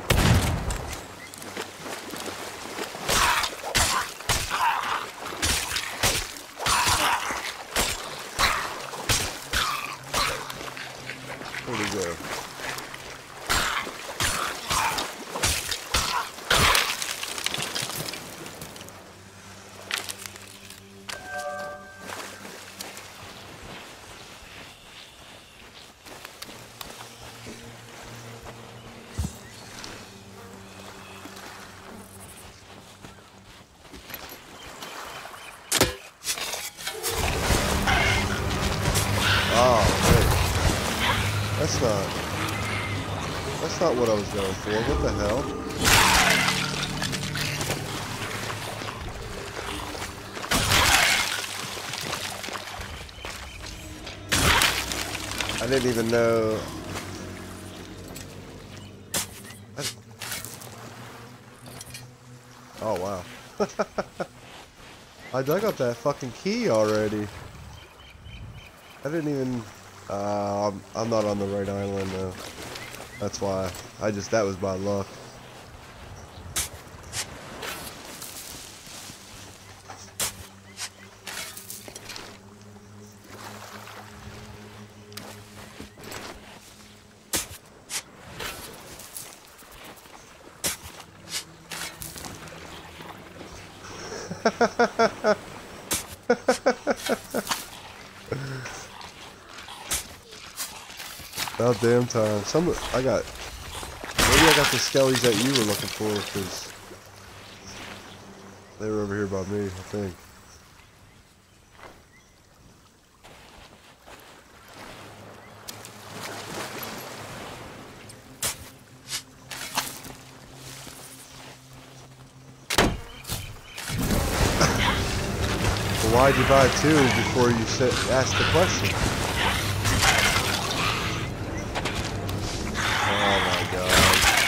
Where'd he go? That's not, that's not what I was going for. What the hell? I didn't even know. I... Oh, wow. I dug up that fucking key already. I didn't even... Uh, I'm, I'm not on the right island though. That's why. I just, that was by luck. About damn time. Some I got. Maybe I got the skellies that you were looking for because they were over here by me, I think. Well, why'd you buy two before you said, asked the question? Oh my god.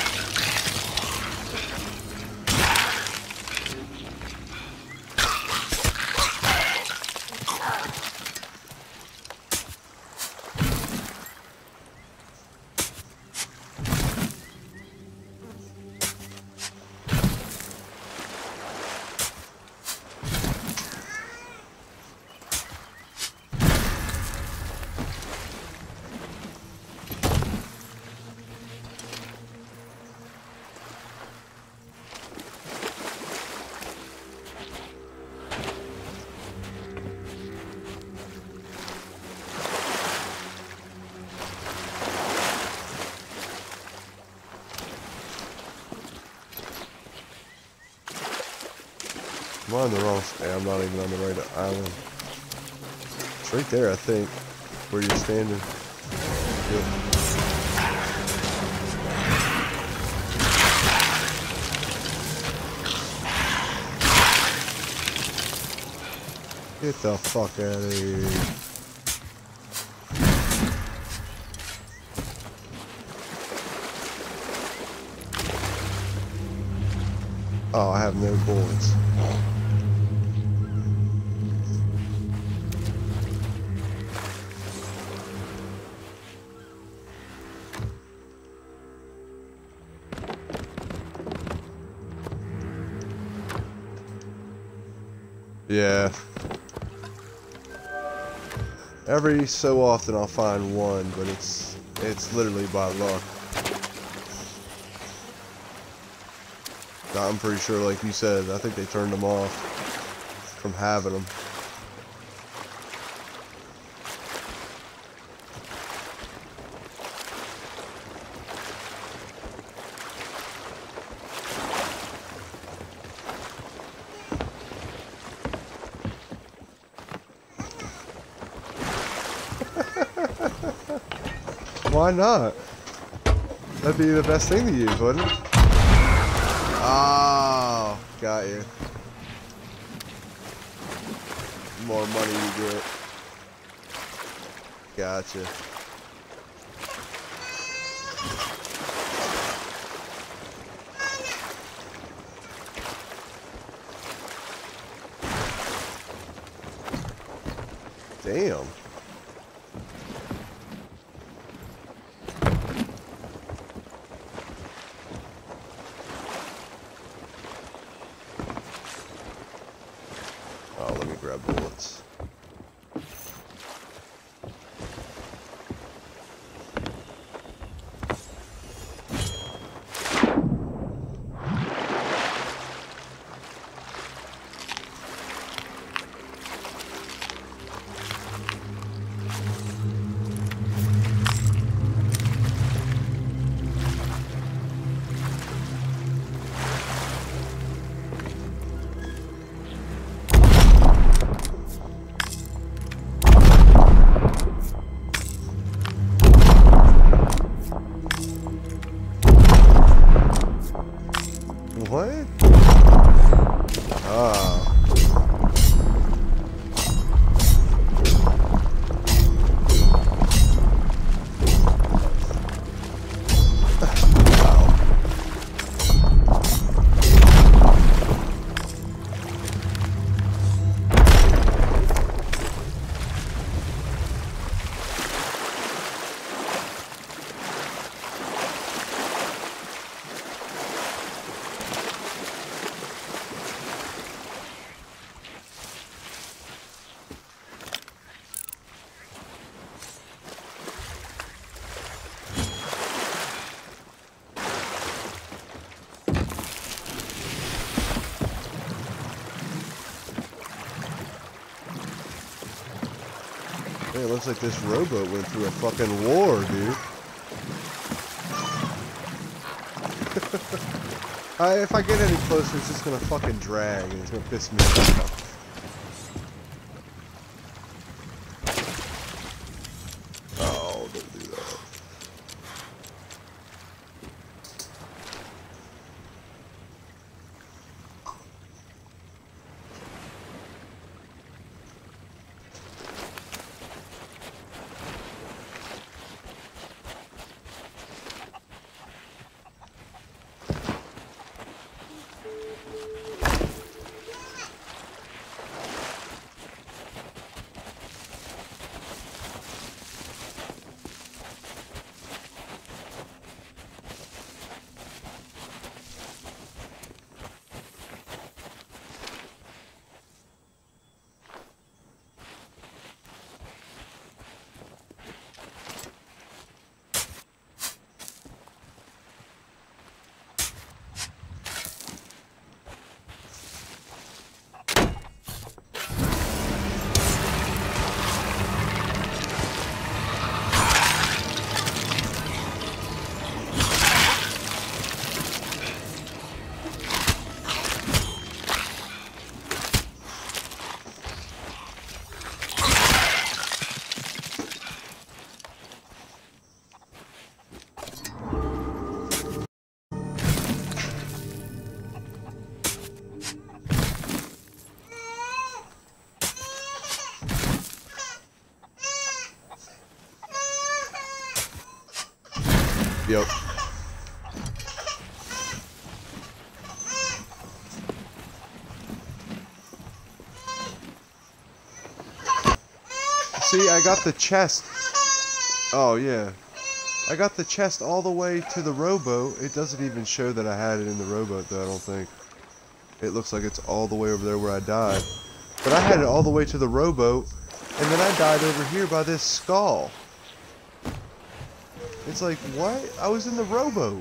I'm on the wrong side. I'm not even on the right island. It's right there, I think, where you're standing. Yep. Get the fuck out of here. Oh, I have no bullets. Yeah. Every so often I'll find one, but it's It's literally by luck. I'm pretty sure, like you said, I think they turned them off from having them. Why not? That'd be the best thing to use, wouldn't it? Oh, got you. More money you get. Gotcha. Damn. Oh, let me grab bullets. What? Ah. Hey, it looks like this rowboat went through a fucking war, dude. I, if I get any closer, it's just gonna fucking drag and it's gonna piss me off. Oh, don't do that. Yep. See, I got the chest. Oh, yeah. I got the chest all the way to the rowboat. It doesn't even show that I had it in the rowboat, though, I don't think. It looks like it's all the way over there where I died. But I had it all the way to the rowboat, and then I died over here by this skull. It's like, what? I was in the rowboat.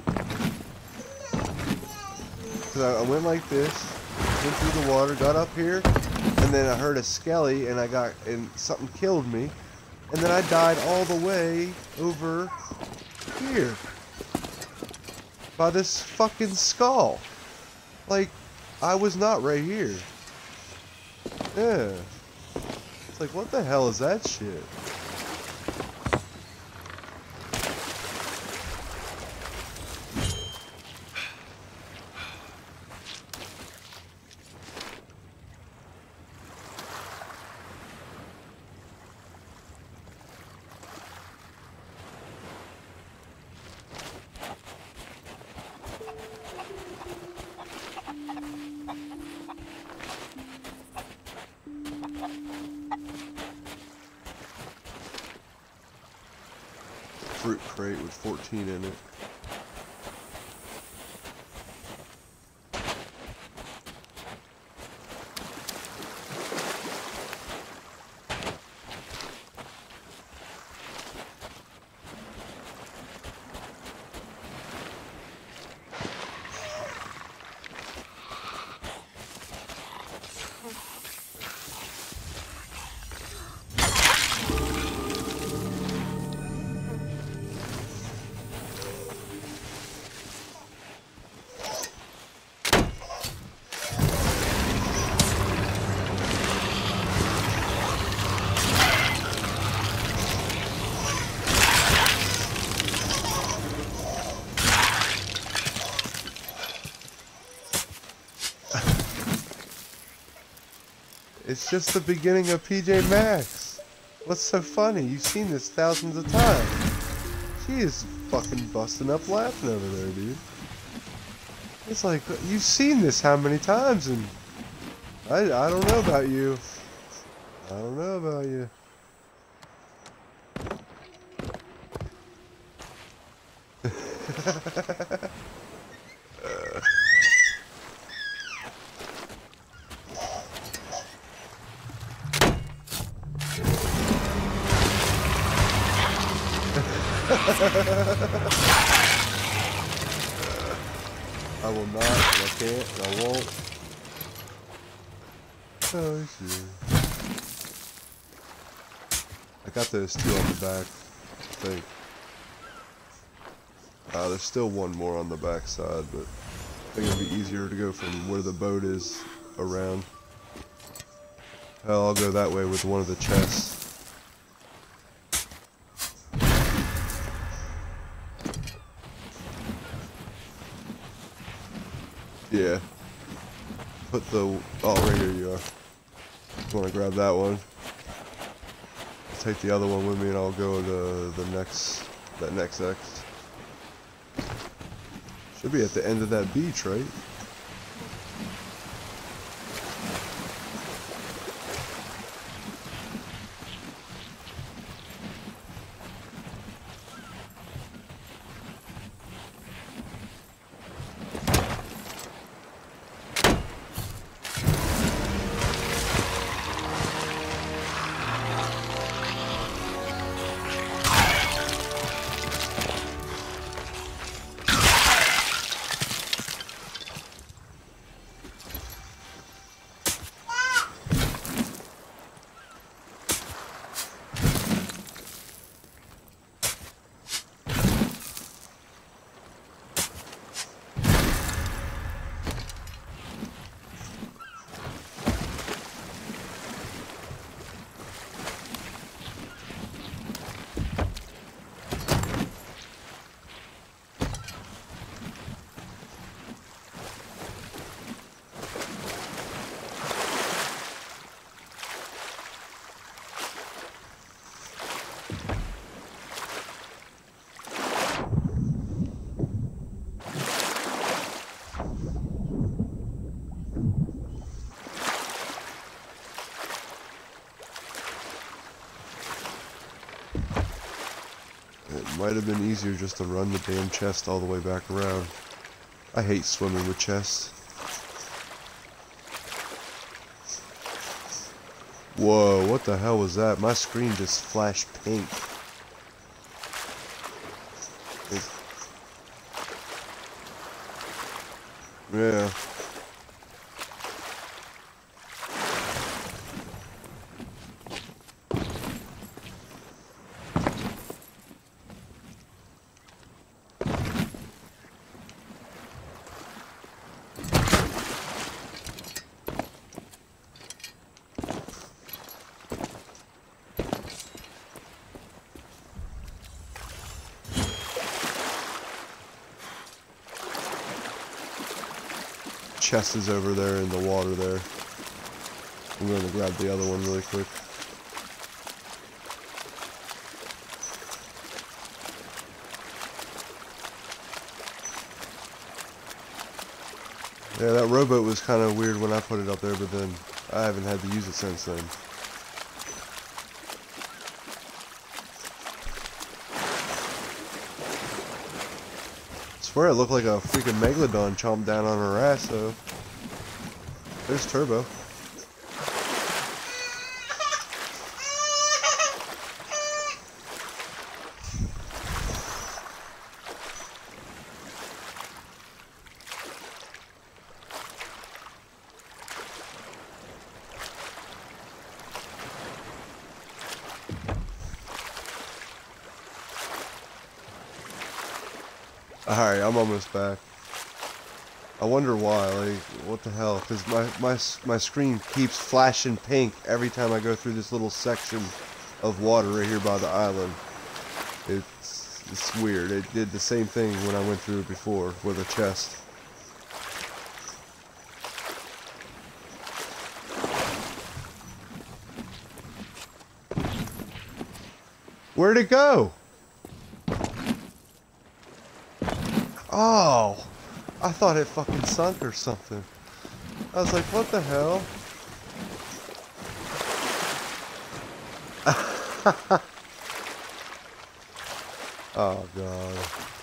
Cause I, I went like this, went through the water, got up here, and then I heard a skelly, and I got, and something killed me, and then I died all the way over here by this fucking skull. Like, I was not right here. Yeah. It's like, what the hell is that shit? Fruit crate with fourteen in it. It's just the beginning of P J Masks. What's so funny? You've seen this thousands of times. She is fucking busting up laughing over there, dude. It's like, you've seen this how many times, and I, I don't know about you. I don't know about you. uh. I will not, I can't, I won't. Oh shit. I got those two on the back, I think. Uh, there's still one more on the back side, but I think it'll be easier to go from where the boat is around. Hell, I'll go that way with one of the chests. Yeah. Put the... Oh, right here you are. Just want to grab that one. Take the other one with me and I'll go to the next... That next X. Should be at the end of that beach, right? Might have been easier just to run the damn chest all the way back around. I hate swimming with chests. Whoa, what the hell was that? My screen just flashed pink. Yeah. Chest is over there in the water there. I'm going to grab the other one really quick. Yeah, that rowboat was kind of weird when I put it up there, but then I haven't had to use it since then. I swear it looked like a freaking megalodon chomped down on her ass, though. There's Turbo. Alright, I'm almost back. I wonder why, like, what the hell? Because my, my, my screen keeps flashing pink every time I go through this little section of water right here by the island. It's, it's weird. It did the same thing when I went through it before with a chest. Where'd it go? Oh, I thought it fucking sunk or something. I was like, what the hell? Oh, God.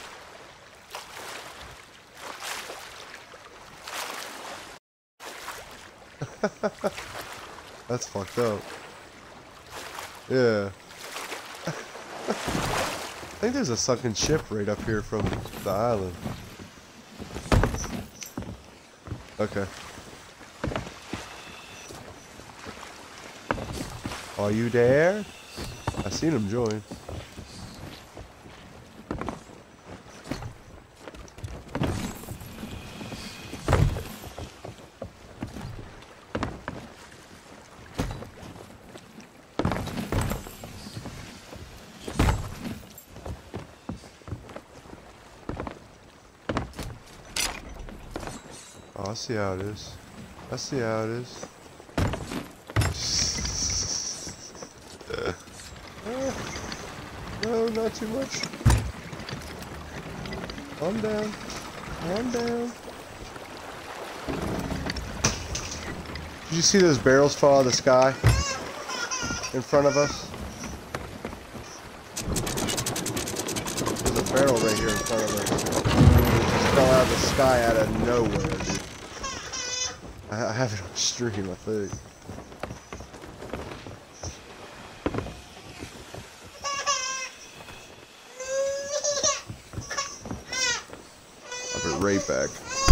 That's fucked up. Yeah. I think there's a sunken ship right up here from the island. Okay. Are you there? I seen him join. Oh, I see how it is. I see how it is. uh, no, not too much. Calm down. Calm down. Did you see those barrels fall out of the sky in front of us? There's a barrel right here in front of us. It fell out of the sky out of nowhere, dude. I have it on stream, I think. I'll be right back.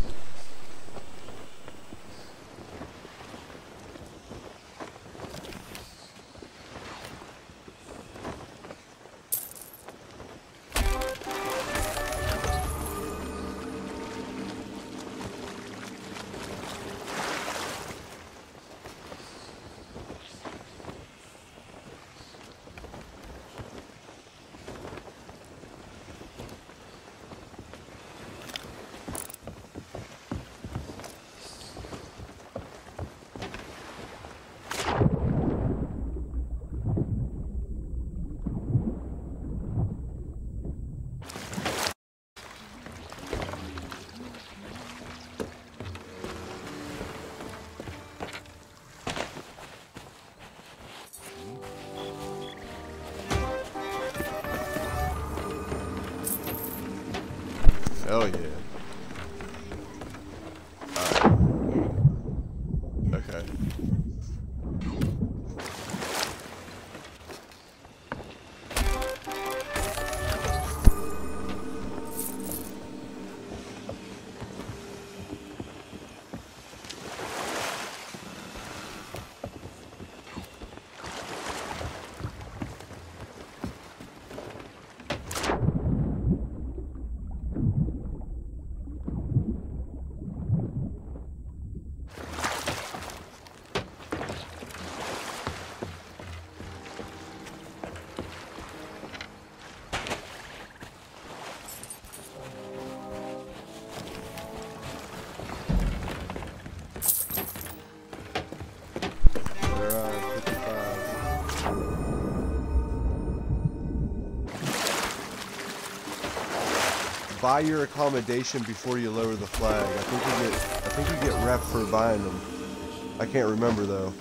Oh yeah. Alright. Okay. buy your accommodation before you lower the flag. I think you get I think you get rep for buying them. I can't remember though.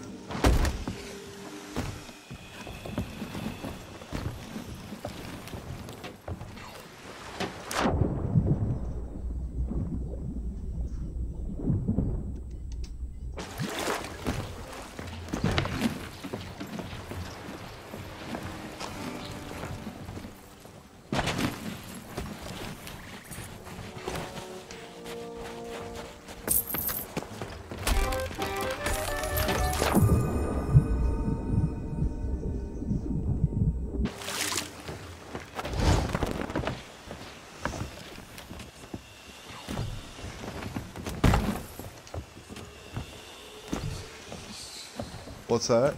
What's that?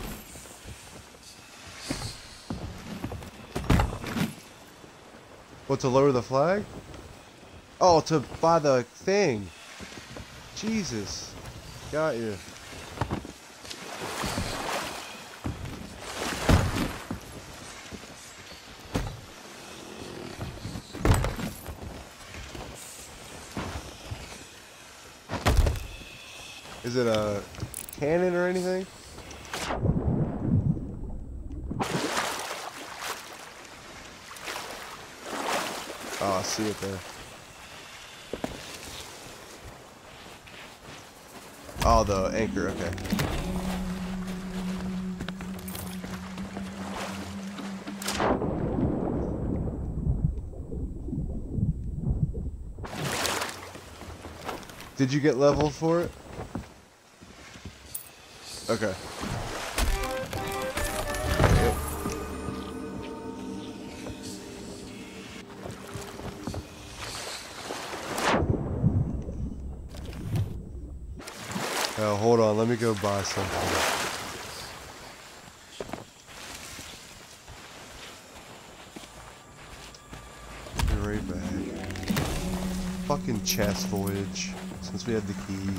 What, to lower the flag? Oh, to buy the thing. Jesus. Got you. Is it a cannon or anything? Oh, I see it there. Oh, the anchor, okay. Did you get leveled for it? Okay. Yep. Oh, hold on, let me go buy something. Be right back. Fucking chest voyage, since we have the key.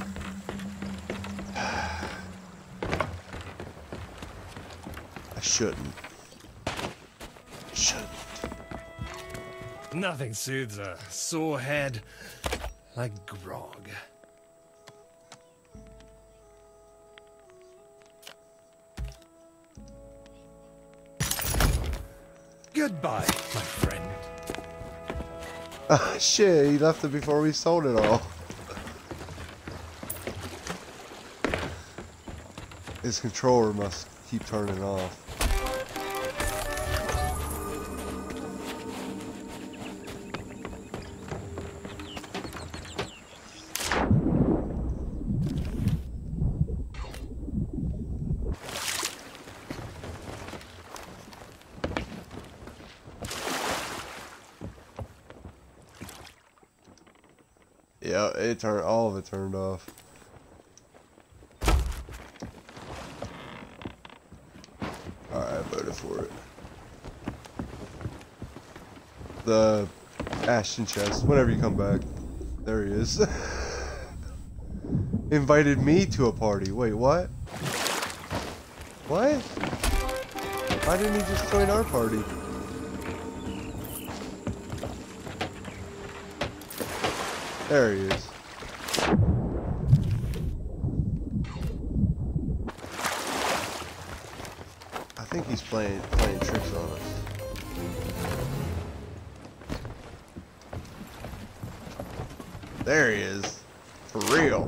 I shouldn't. Shouldn't. Nothing soothes a sore head like grog. Goodbye, my friend. Ah, shit, he left it before we sold it all. His controller must keep turning off. Yeah, it turned, all of it turned off. Alright, I voted for it. The Ashton chest, whenever you come back. There he is. Invited me to a party. Wait, what? What? Why didn't he just join our party? There he is. I think he's playing playing tricks on us. There he is. For real.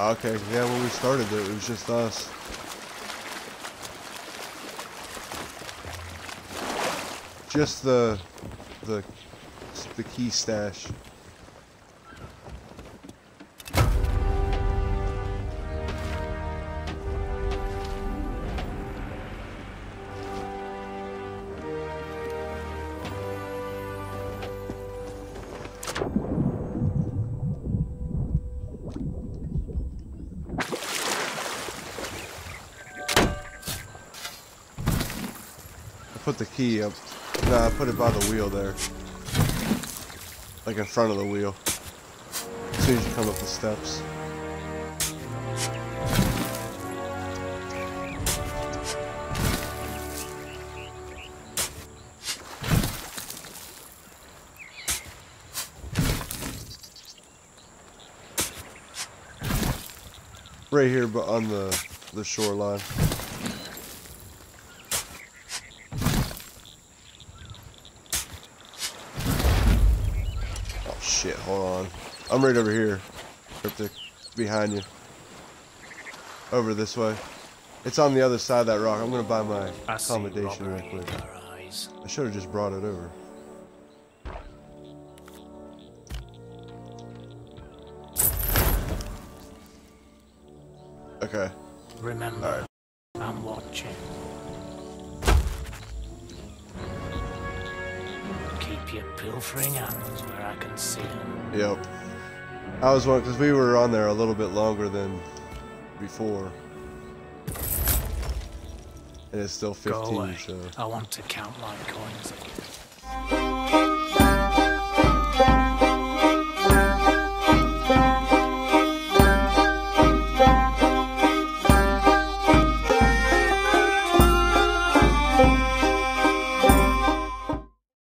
Okay, yeah, when we started it, it was just us. Just the the the key stash. Put the key up. No, I put it by the wheel there. Like in front of the wheel. As soon as you come up the steps. Right here, but on the, the shoreline. Shit, hold on. I'm right over here. Cryptic. Behind you. Over this way. It's on the other side of that rock. I'm gonna buy my accommodation real quick. I should have just brought it over. Okay. Remember, all right. I'm watching. Keep your pilfering hands where I can see them. Yep. I was wondering, because we were on there a little bit longer than before. And it's still fifteen, Go away. so. I want to count my coins again.